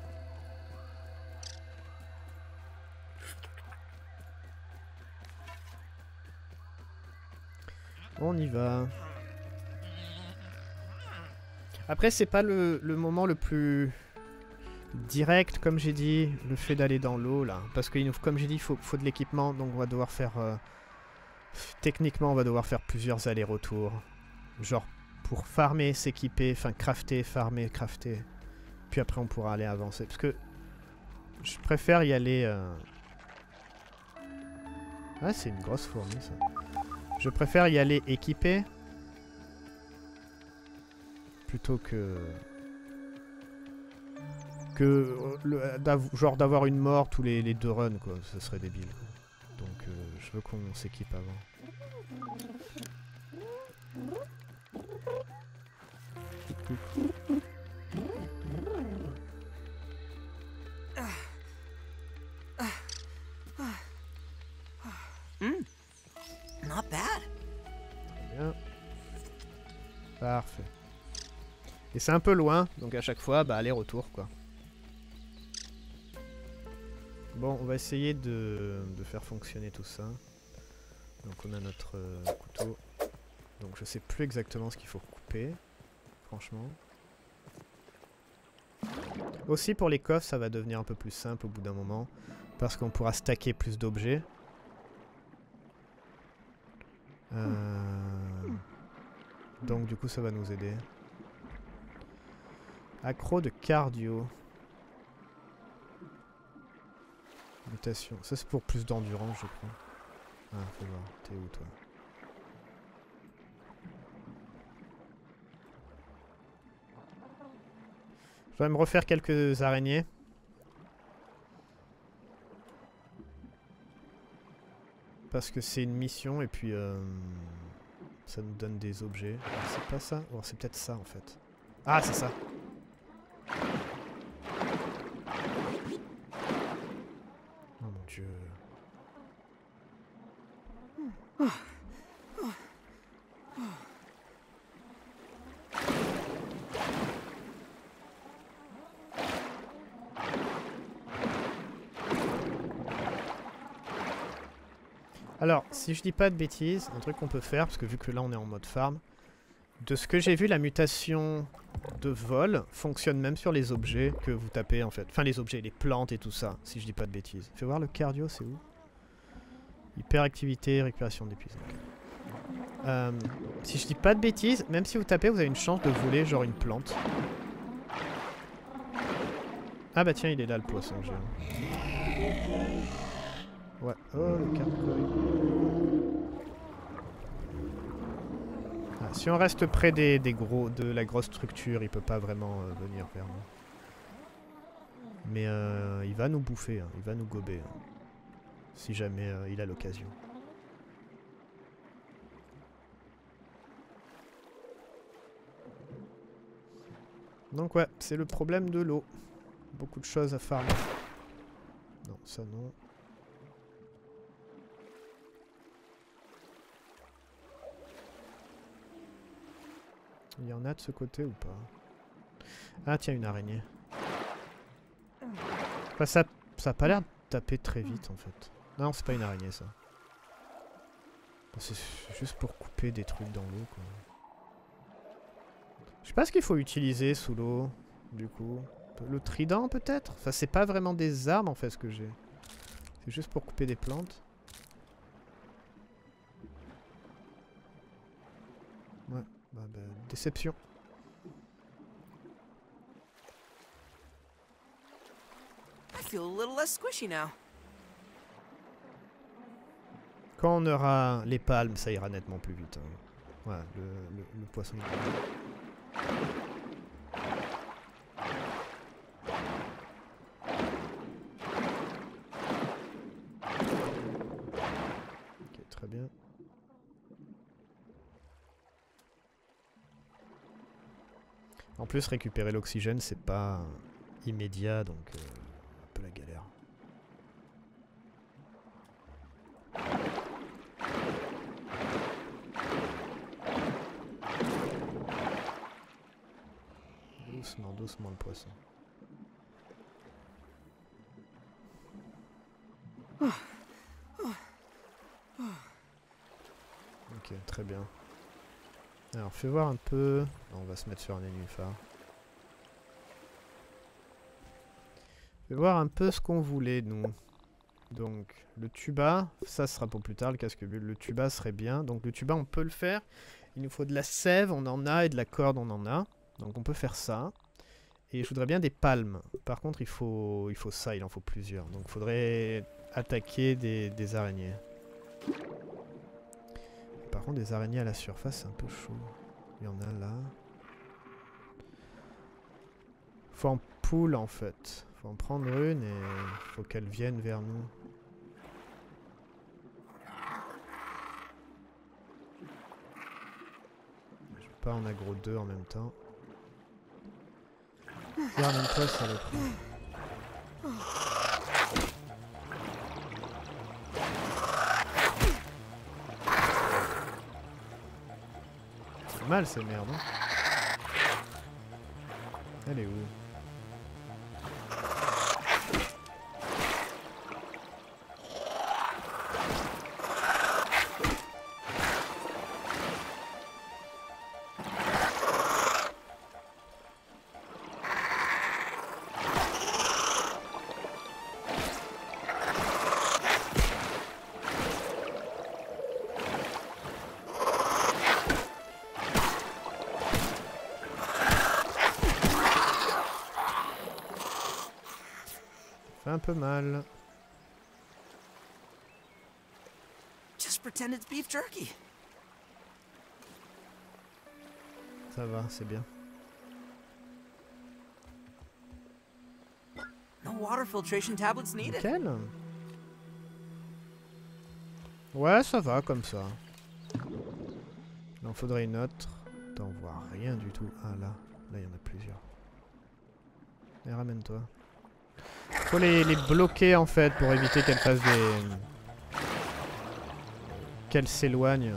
On y va. Après, c'est pas le moment le plus direct, comme j'ai dit, le fait d'aller dans l'eau, là. Parce que, comme j'ai dit, il faut de l'équipement, donc on va devoir faire... techniquement, on va devoir faire plusieurs allers-retours. Genre, pour farmer, s'équiper, enfin, crafter, farmer, crafter. Puis après, on pourra aller avancer. Parce que je préfère y aller... Ah, c'est une grosse fourmi, ça. Je préfère y aller équipé. Plutôt que... genre d'avoir une mort tous les 2 runs, quoi. Ce serait débile. Donc, je veux qu'on s'équipe avant. Not bad. Très bien. Parfait. Et c'est un peu loin, donc à chaque fois, bah aller-retour, quoi. Bon, on va essayer de faire fonctionner tout ça. Donc on a notre couteau. Donc je sais plus exactement ce qu'il faut couper, franchement. Aussi pour les coffres, ça va devenir un peu plus simple au bout d'un moment, parce qu'on pourra stacker plus d'objets. Donc du coup ça va nous aider. Accro de cardio. Mutation. Ça c'est pour plus d'endurance je crois. Ah, faut voir. T'es où toi? Je vais me refaire quelques araignées. Parce que c'est une mission et puis ça nous donne des objets. C'est pas ça? Oh, c'est peut-être ça en fait. Ah, c'est ça. Oh mon dieu. Alors, si je dis pas de bêtises, un truc qu'on peut faire, parce que vu que là on est en mode farm, de ce que j'ai vu, la mutation de vol fonctionne même sur les objets que vous tapez en fait. Enfin les objets, les plantes et tout ça, si je dis pas de bêtises. Fais voir le cardio, c'est où? Hyperactivité, récupération d'épuisement. Si je dis pas de bêtises, même si vous tapez, vous avez une chance de voler genre une plante. Ah bah tiens, il est là le poisson géant. Ouais, oh le carcoï. Ah, si on reste près de la grosse structure, il peut pas vraiment venir vers nous. Mais il va nous bouffer, hein, il va nous gober. Hein, si jamais il a l'occasion. Donc ouais, c'est le problème de l'eau. Beaucoup de choses à farmer. Non, ça non. Il y en a de ce côté ou pas? Ah tiens, une araignée. Enfin, ça a pas l'air de taper très vite en fait. Non, c'est pas une araignée ça. C'est juste pour couper des trucs dans l'eau quoi. Je sais pas ce qu'il faut utiliser sous l'eau, du coup. Le trident peut-être? Enfin, c'est pas vraiment des armes en fait ce que j'ai. C'est juste pour couper des plantes. Ouais, bah, déception. I feel a little less squishy now. Quand on aura les palmes, ça ira nettement plus vite. Hein. Voilà, le poisson. Ok, très bien. En plus, récupérer l'oxygène, c'est pas immédiat, donc un peu la galère. Doucement, doucement le poisson. Ok, très bien. Alors, fais voir un peu. On va se mettre sur un nénuphar. Fais voir un peu ce qu'on voulait, nous. Donc, le tuba, ça sera pour plus tard, le casque-bulle. Le tuba serait bien. Donc, le tuba, on peut le faire. Il nous faut de la sève, on en a, et de la corde, on en a. Donc, on peut faire ça. Et je voudrais bien des palmes. Par contre, il faut ça, il en faut plusieurs. Donc, il faudrait attaquer des araignées. Par contre, des araignées à la surface, c'est un peu chaud. Il y en a là. Faut en poule, en fait. Faut en prendre une et faut qu'elle vienne vers nous. Je peux pas en aggro 2 en même temps. Garde-toi, ça le prend. C'est mal ces merdes. Hein. Elle est où? Un peu mal. Just pretend it's beef jerky. Ça va, c'est bien. No water filtration tablets needed. Nickel. Ouais, ça va comme ça. Il en faudrait une autre. T'en vois rien du tout. Ah là, là il y en a plusieurs. Et ramène-toi. Faut les bloquer en fait pour éviter qu'elles fassent des... qu'elles s'éloignent.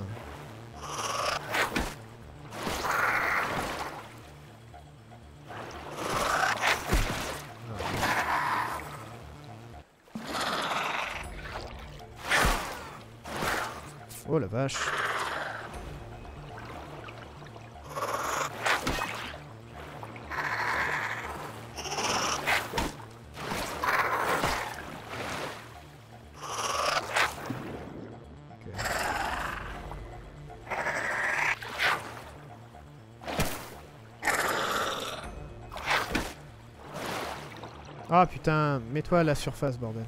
Oh la vache. Ah putain, mets-toi à la surface, bordel.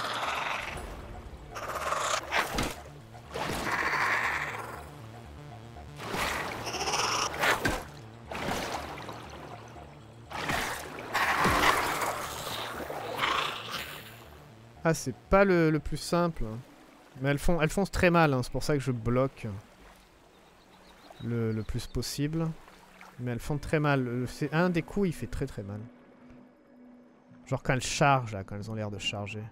Ah, c'est pas le plus simple. Mais elles foncent très mal, hein. C'est pour ça que je bloque le plus possible. Mais elles font très mal. C'est un des coups, il fait très très mal. Genre quand elles chargent, là, quand elles ont l'air de charger.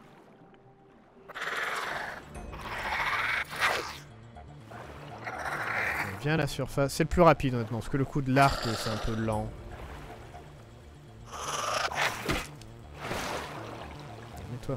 Viens à la surface. C'est le plus rapide honnêtement, parce que le coup de l'arc, c'est un peu lent. Mets-toi.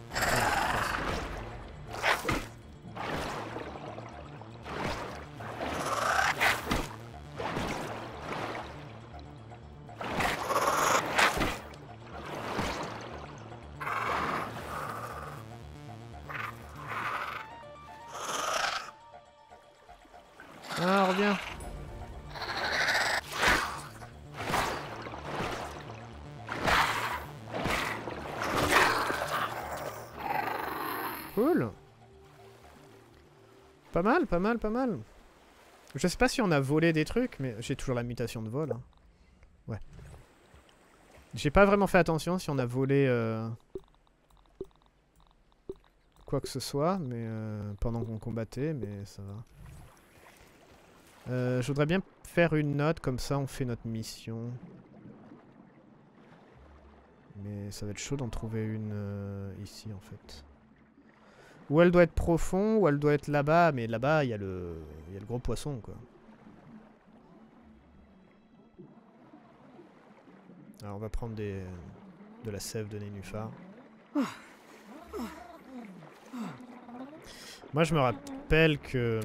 Ah, reviens. Cool. Pas mal, pas mal, pas mal. Je sais pas si on a volé des trucs, mais j'ai toujours la mutation de vol. Hein. Ouais. J'ai pas vraiment fait attention si on a volé quoi que ce soit, mais pendant qu'on combattait, mais ça va. Je voudrais bien faire une note, comme ça on fait notre mission. Mais ça va être chaud d'en trouver une ici en fait. Ou elle doit être profond, ou elle doit être là-bas, mais là-bas il y a le gros poisson quoi. Alors on va prendre de la sève de nénuphar. Moi je me rappelle que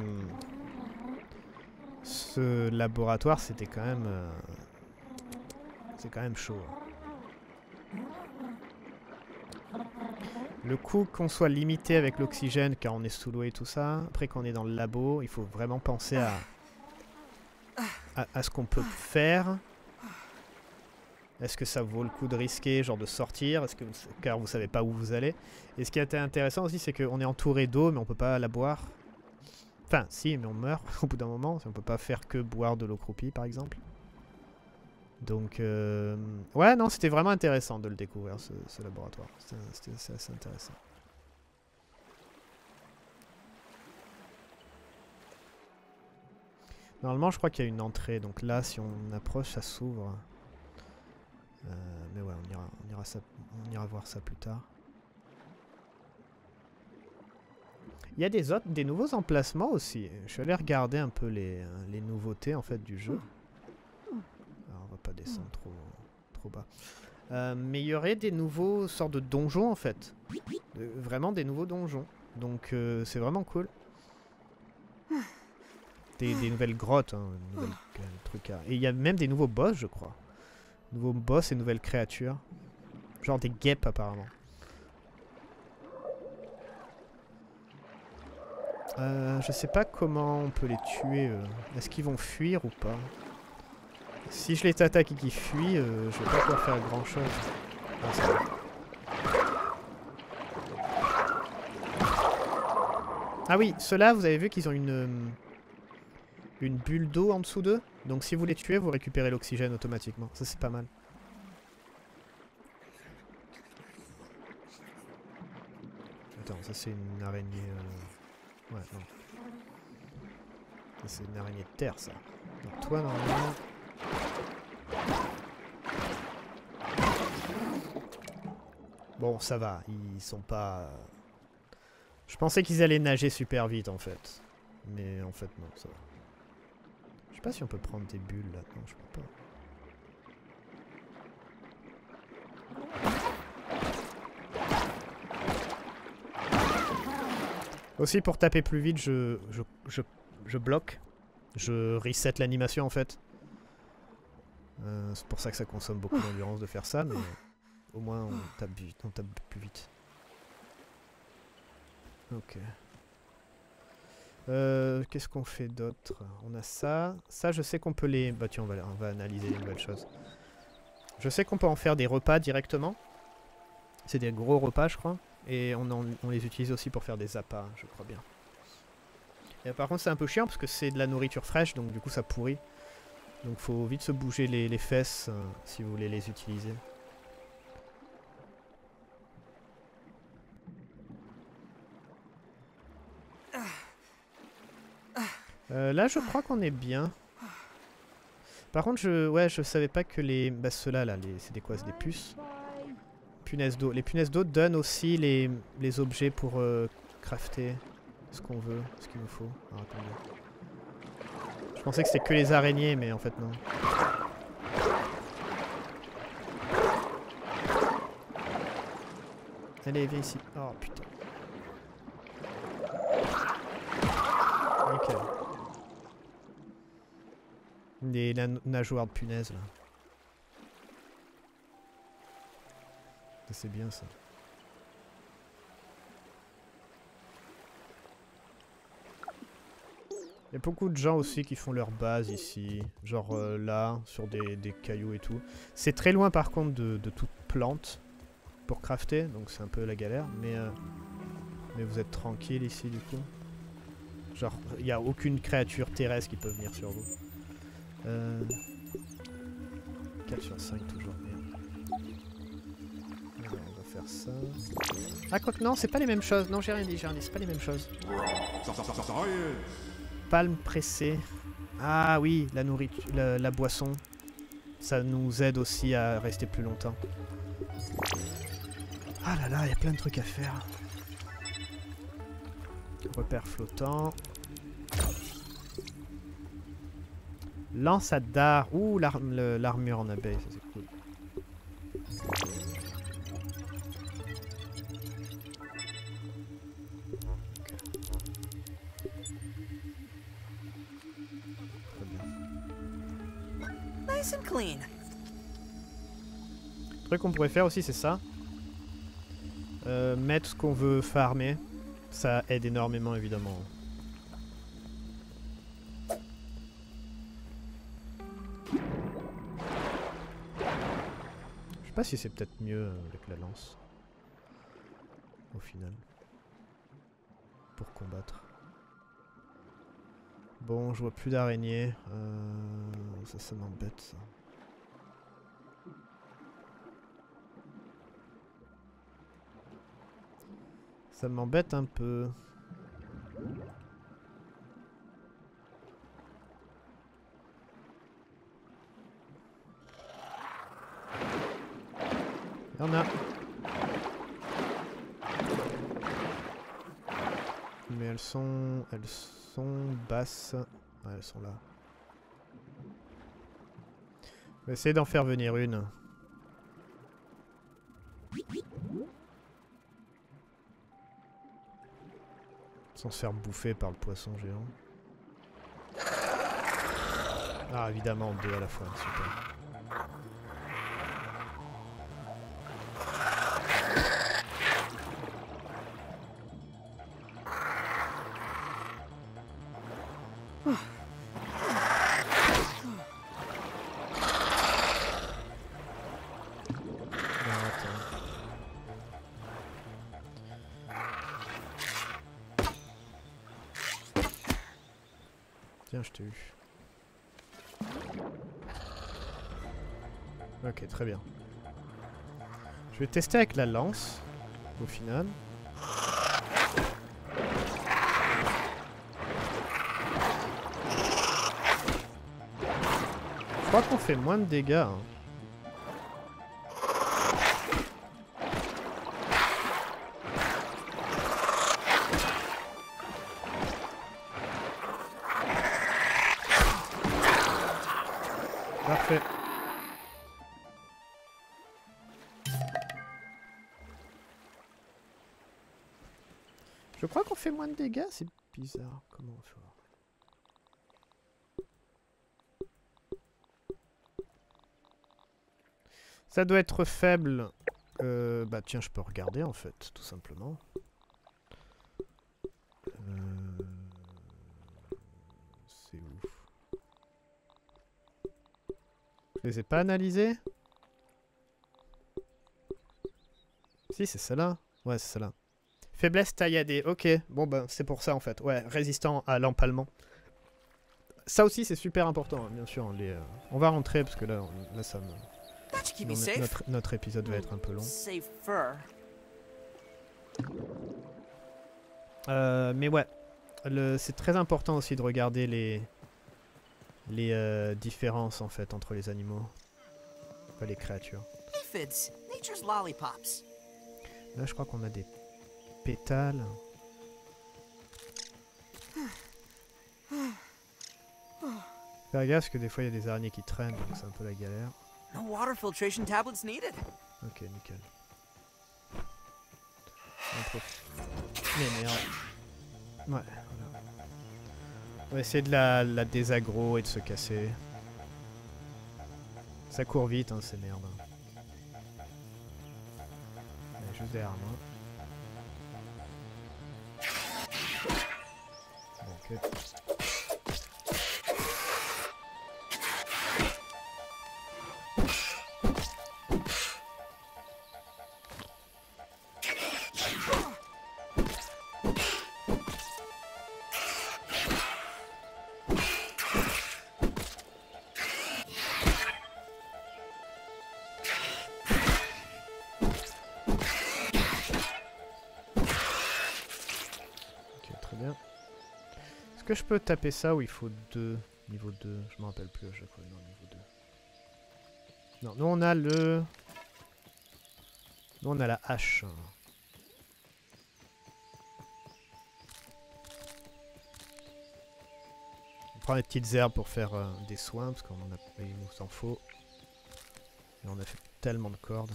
ce laboratoire c'était quand même c'est quand même chaud. Le coup qu'on soit limité avec l'oxygène car on est sous l'eau et tout ça, après qu'on est dans le labo, il faut vraiment penser à ce qu'on peut faire. Est-ce que ça vaut le coup de risquer, genre de sortir, car vous savez pas où vous allez. Et ce qui était intéressant aussi, c'est qu'on est entouré d'eau, mais on peut pas la boire. Enfin, si, mais on meurt au bout d'un moment. On peut pas faire que boire de l'eau croupie, par exemple. Donc, ouais, non, c'était vraiment intéressant de le découvrir, ce laboratoire. C'était assez intéressant. Normalement, je crois qu'il y a une entrée. Donc là, si on approche, ça s'ouvre. Mais ouais, on ira voir ça plus tard. Il y a des nouveaux emplacements aussi. Je suis allé regarder un peu les nouveautés en fait du jeu. Alors on va pas descendre trop bas. Mais il y aurait des nouveaux sortes de donjons en fait. Vraiment des nouveaux donjons. Donc c'est vraiment cool. Des nouvelles grottes, hein, trucs à... Et il y a même des nouveaux boss je crois. Nouveaux boss et nouvelles créatures. Genre des guêpes apparemment. Je sais pas comment on peut les tuer. Est-ce qu'ils vont fuir ou pas? Si je les attaque et qu'ils fuient, je vais pas pouvoir faire grand chose. Ah, ça va. Ah oui, ceux-là, vous avez vu qu'ils ont une bulle d'eau en dessous d'eux. Donc si vous les tuez, vous récupérez l'oxygène automatiquement. Ça c'est pas mal. Attends, ça c'est une araignée... Ouais, non. Ça c'est une araignée de terre, ça. Donc toi, normalement... Bon, ça va. Ils sont pas... Je pensais qu'ils allaient nager super vite, en fait. Mais en fait, non, ça va. Je sais pas si on peut prendre des bulles, là. Non, je peux pas. Aussi, pour taper plus vite, je bloque. Je reset l'animation, en fait. C'est pour ça que ça consomme beaucoup d'endurance de faire ça, mais au moins on tape plus vite. Ok. Qu'est-ce qu'on fait d'autre? On a ça. Ça, je sais qu'on peut les... Bah tiens, on va analyser les nouvelles choses. Je sais qu'on peut en faire des repas directement. C'est des gros repas, je crois. Et on les utilise aussi pour faire des appâts, je crois bien. Et par contre, c'est un peu chiant parce que c'est de la nourriture fraîche, donc du coup, ça pourrit. Donc faut vite se bouger les fesses si vous voulez les utiliser. Là, je crois qu'on est bien. Par contre, je savais pas que les... Bah ceux-là, là, c'est des quoi? C'est des puces. Punaises d'eau. Les punaises d'eau donnent aussi les objets pour crafter ce qu'on veut, ce qu'il nous faut. Alors, attendez. Je pensais que c'était que les araignées, mais en fait non. Allez, viens ici. Oh putain. Ok. Des nageoires de punaises là. C'est bien ça. Il y a beaucoup de gens aussi qui font leur base ici, genre là, sur des cailloux et tout. C'est très loin par contre de toute plante pour crafter, donc c'est un peu la galère, mais Mais vous êtes tranquille ici du coup. Genre, il n'y a aucune créature terrestre qui peut venir sur vous. 4 sur 5 toujours, merde. Alors, on va faire ça. Ah, quoique non, c'est pas les mêmes choses. Non, j'ai rien dit, c'est pas les mêmes choses. Palme pressée. Ah oui, la nourriture, la boisson. Ça nous aide aussi à rester plus longtemps. Ah là là, il y a plein de trucs à faire. Repère flottant. Lance à dard. Ouh, l'armure en abeille, ça c'est cool. Très bien. Nice and clean. Le truc qu'on pourrait faire aussi, c'est ça. Mettre ce qu'on veut farmer. Ça aide énormément, évidemment. Je sais pas si c'est peut-être mieux avec la lance. Au final. Pour combattre. Bon, je vois plus d'araignées. Ça m'embête, ça. Ça m'embête un peu. Il y en a. Mais elles sont basses. Ouais, elles sont là. On va essayer d'en faire venir une. Sans se faire bouffer par le poisson géant. Ah, évidemment, deux à la fois, super. Tiens, je t'ai eu. Ok, très bien. Je vais tester avec la lance, au final. Je crois qu'on fait moins de dégâts. Hein. Parfait. Je crois qu'on fait moins de dégâts, c'est bizarre. Comment on fait? Ça doit être faible. Bah tiens, je peux regarder en fait, tout simplement. C'est où? Je les ai pas analysés? Si, c'est celle-là. Ouais, c'est celle-là. Faiblesse tailladée. Ok, bon ben c'est pour ça en fait. Ouais, résistant à l'empalement. Ça aussi c'est super important, hein, bien sûr. On va rentrer parce que là ça me... Notre épisode va être un peu long. Mais ouais, c'est très important aussi de regarder les différences en fait entre les animaux, pas les créatures. Aphids, nature's lollipops. Là, je crois qu'on a des pétales. Faire gaffe parce que des fois il y a des araignées qui traînent, donc c'est un peu la galère. No water filtration tablets needed. Ok, nickel. Mais merde. Ouais, voilà. On va essayer de la désaggro et de se casser. Ça court vite, hein, ces merdes. Elle est juste derrière moi. Ok. Est-ce que je peux taper ça ou il faut 2? Niveau 2, je me rappelle plus à chaque fois. Non, niveau 2. Non, nous on a le... Nous on a la hache. On prend les petites herbes pour faire des soins, parce qu'on en a... il nous en faut. Et on a fait tellement de cordes.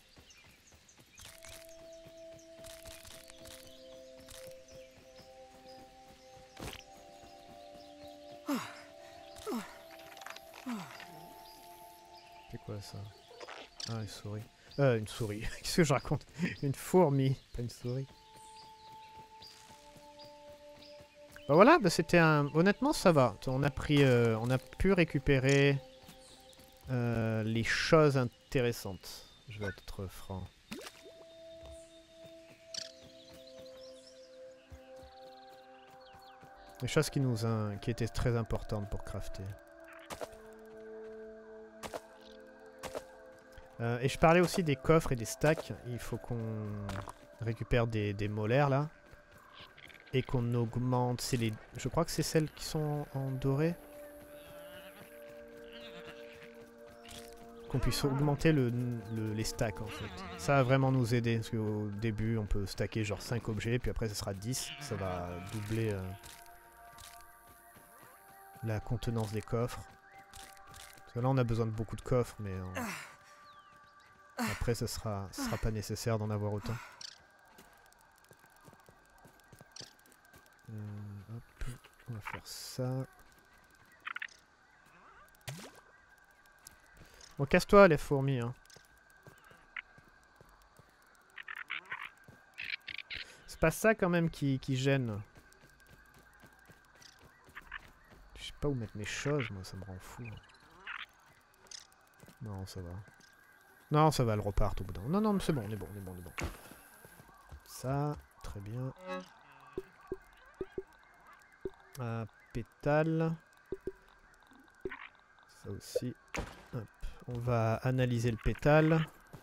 C'est quoi ça? Ah, une souris. Une souris. Qu'est-ce que je raconte? Une fourmi, pas une souris. Bah voilà, bah c'était un... Honnêtement, ça va. On a pris... on a pu récupérer... les choses intéressantes. Je vais être franc. Les choses qui nous qui étaient très importantes pour crafter. Et je parlais aussi des coffres et des stacks. Il faut qu'on récupère des molaires là. Et qu'on augmente. C'est les... Je crois que c'est celles qui sont en doré. Qu'on puisse augmenter les stacks en fait. Ça va vraiment nous aider. Parce qu'au début on peut stacker genre 5 objets. Puis après ça sera 10. Ça va doubler la contenance des coffres. Parce que là on a besoin de beaucoup de coffres. Mais après ça sera pas nécessaire d'en avoir autant. Hop, on va faire ça. Bon, casse-toi les fourmis, hein. C'est pas ça quand même qui gêne. Je sais pas où mettre mes choses, moi ça me rend fou. Non, ça va. Non, ça va, elle repart au bout d'un moment. Non, non, c'est bon, on est bon, on est bon, on est bon. Ça, très bien. Pétale. Ça aussi. Hop. On va analyser le pétale.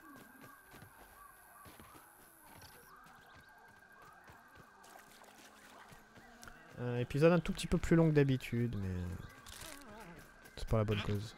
Épisode un tout petit peu plus long que d'habitude, mais c'est pour la bonne cause.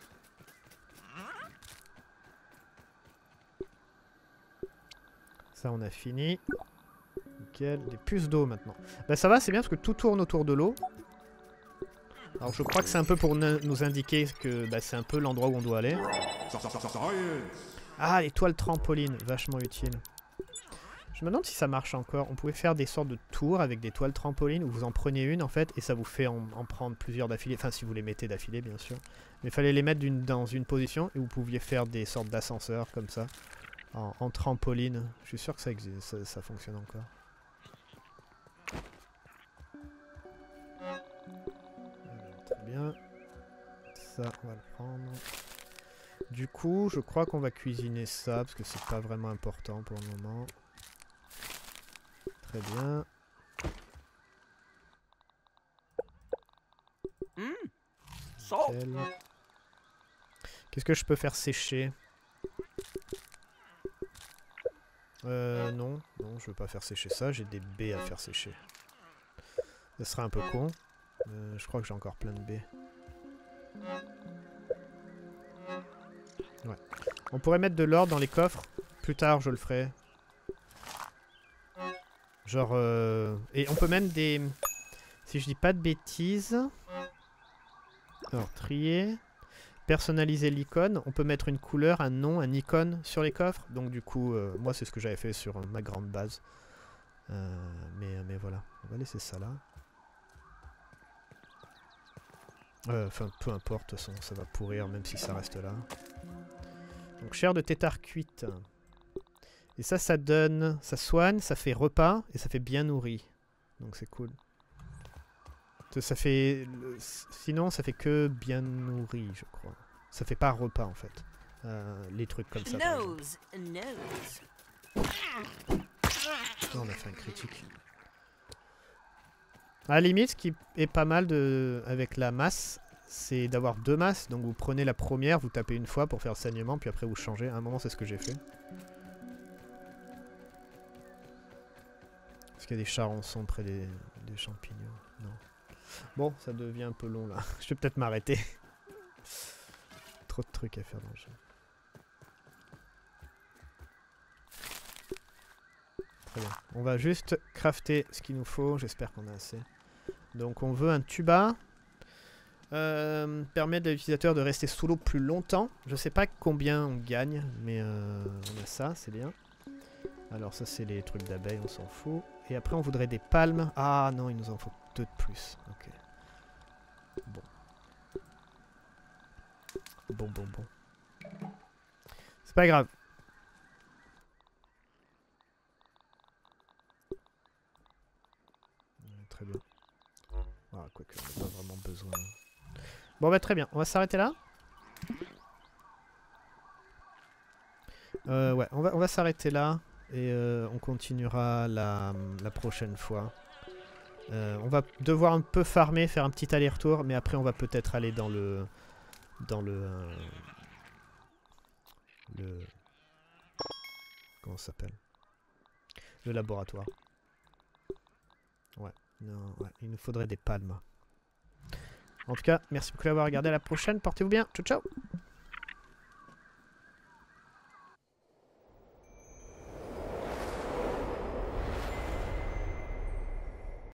Ça, on a fini. Nickel. Des puces d'eau maintenant. Bah ça va, c'est bien parce que tout tourne autour de l'eau. Alors je crois que c'est un peu pour nous indiquer que bah, c'est un peu l'endroit où on doit aller. Ah, les toiles trampolines, vachement utile. Je me demande si ça marche encore. On pouvait faire des sortes de tours avec des toiles trampolines où vous en preniez une en fait et ça vous fait en prendre plusieurs d'affilée. Enfin si vous les mettez d'affilée bien sûr. Mais il fallait les mettre dans une position et vous pouviez faire des sortes d'ascenseurs comme ça. En trampoline. Je suis sûr que ça existe, ça fonctionne encore. Très bien. Ça, on va le prendre. Du coup, je crois qu'on va cuisiner ça, parce que c'est pas vraiment important pour le moment. Très bien. Qu'est-ce que je peux faire sécher? Non, non, je veux pas faire sécher ça, j'ai des baies à faire sécher. Ça serait un peu con. Je crois que j'ai encore plein de baies. Ouais. On pourrait mettre de l'or dans les coffres. Plus tard, je le ferai. Genre... Et on peut même des... Si je dis pas de bêtises... Alors, trier... Personnaliser l'icône. On peut mettre une couleur, un nom, un icône sur les coffres. Donc du coup, moi c'est ce que j'avais fait sur ma grande base. Mais voilà. On va laisser ça là. Enfin, peu importe, de toute façon, ça va pourrir même si ça reste là. Donc, chair de tétard cuite. Et ça donne... Ça soigne, ça fait repas et ça fait bien nourri. Donc c'est cool. Ça fait... Sinon, ça fait que bien nourri, je crois. Ça fait pas repas, en fait. Les trucs comme ça. Oh, on a fait un critique. À la limite, ce qui est pas mal avec la masse, c'est d'avoir 2 masses. Donc vous prenez la première, vous tapez une fois pour faire le saignement, puis après vous changez. À un moment, c'est ce que j'ai fait. Est-ce qu'il y a des charançons près des champignons? Non. Bon, ça devient un peu long là. Je vais peut-être m'arrêter. Trop de trucs à faire dans le jeu. Très bien. On va juste crafter ce qu'il nous faut. J'espère qu'on a assez. Donc on veut un tuba. Permettre à l'utilisateur de rester sous l'eau plus longtemps. Je sais pas combien on gagne, mais on a ça, c'est bien. Alors ça c'est les trucs d'abeilles, on s'en fout. Et après on voudrait des palmes. Ah non, il nous en faut 2 de plus. Ok. Bon. Bon. C'est pas grave. Très bien. Ah, quoique, on n'a pas vraiment besoin. Bon bah très bien, on va s'arrêter là. Ouais, on va s'arrêter là. Et on continuera la prochaine fois. On va devoir un peu farmer, faire un petit aller-retour, mais après on va peut-être aller dans le comment ça s'appelle? Le laboratoire. Ouais, non, ouais, il nous faudrait des palmes. En tout cas, merci beaucoup d'avoir regardé. À la prochaine, portez-vous bien. Ciao, ciao.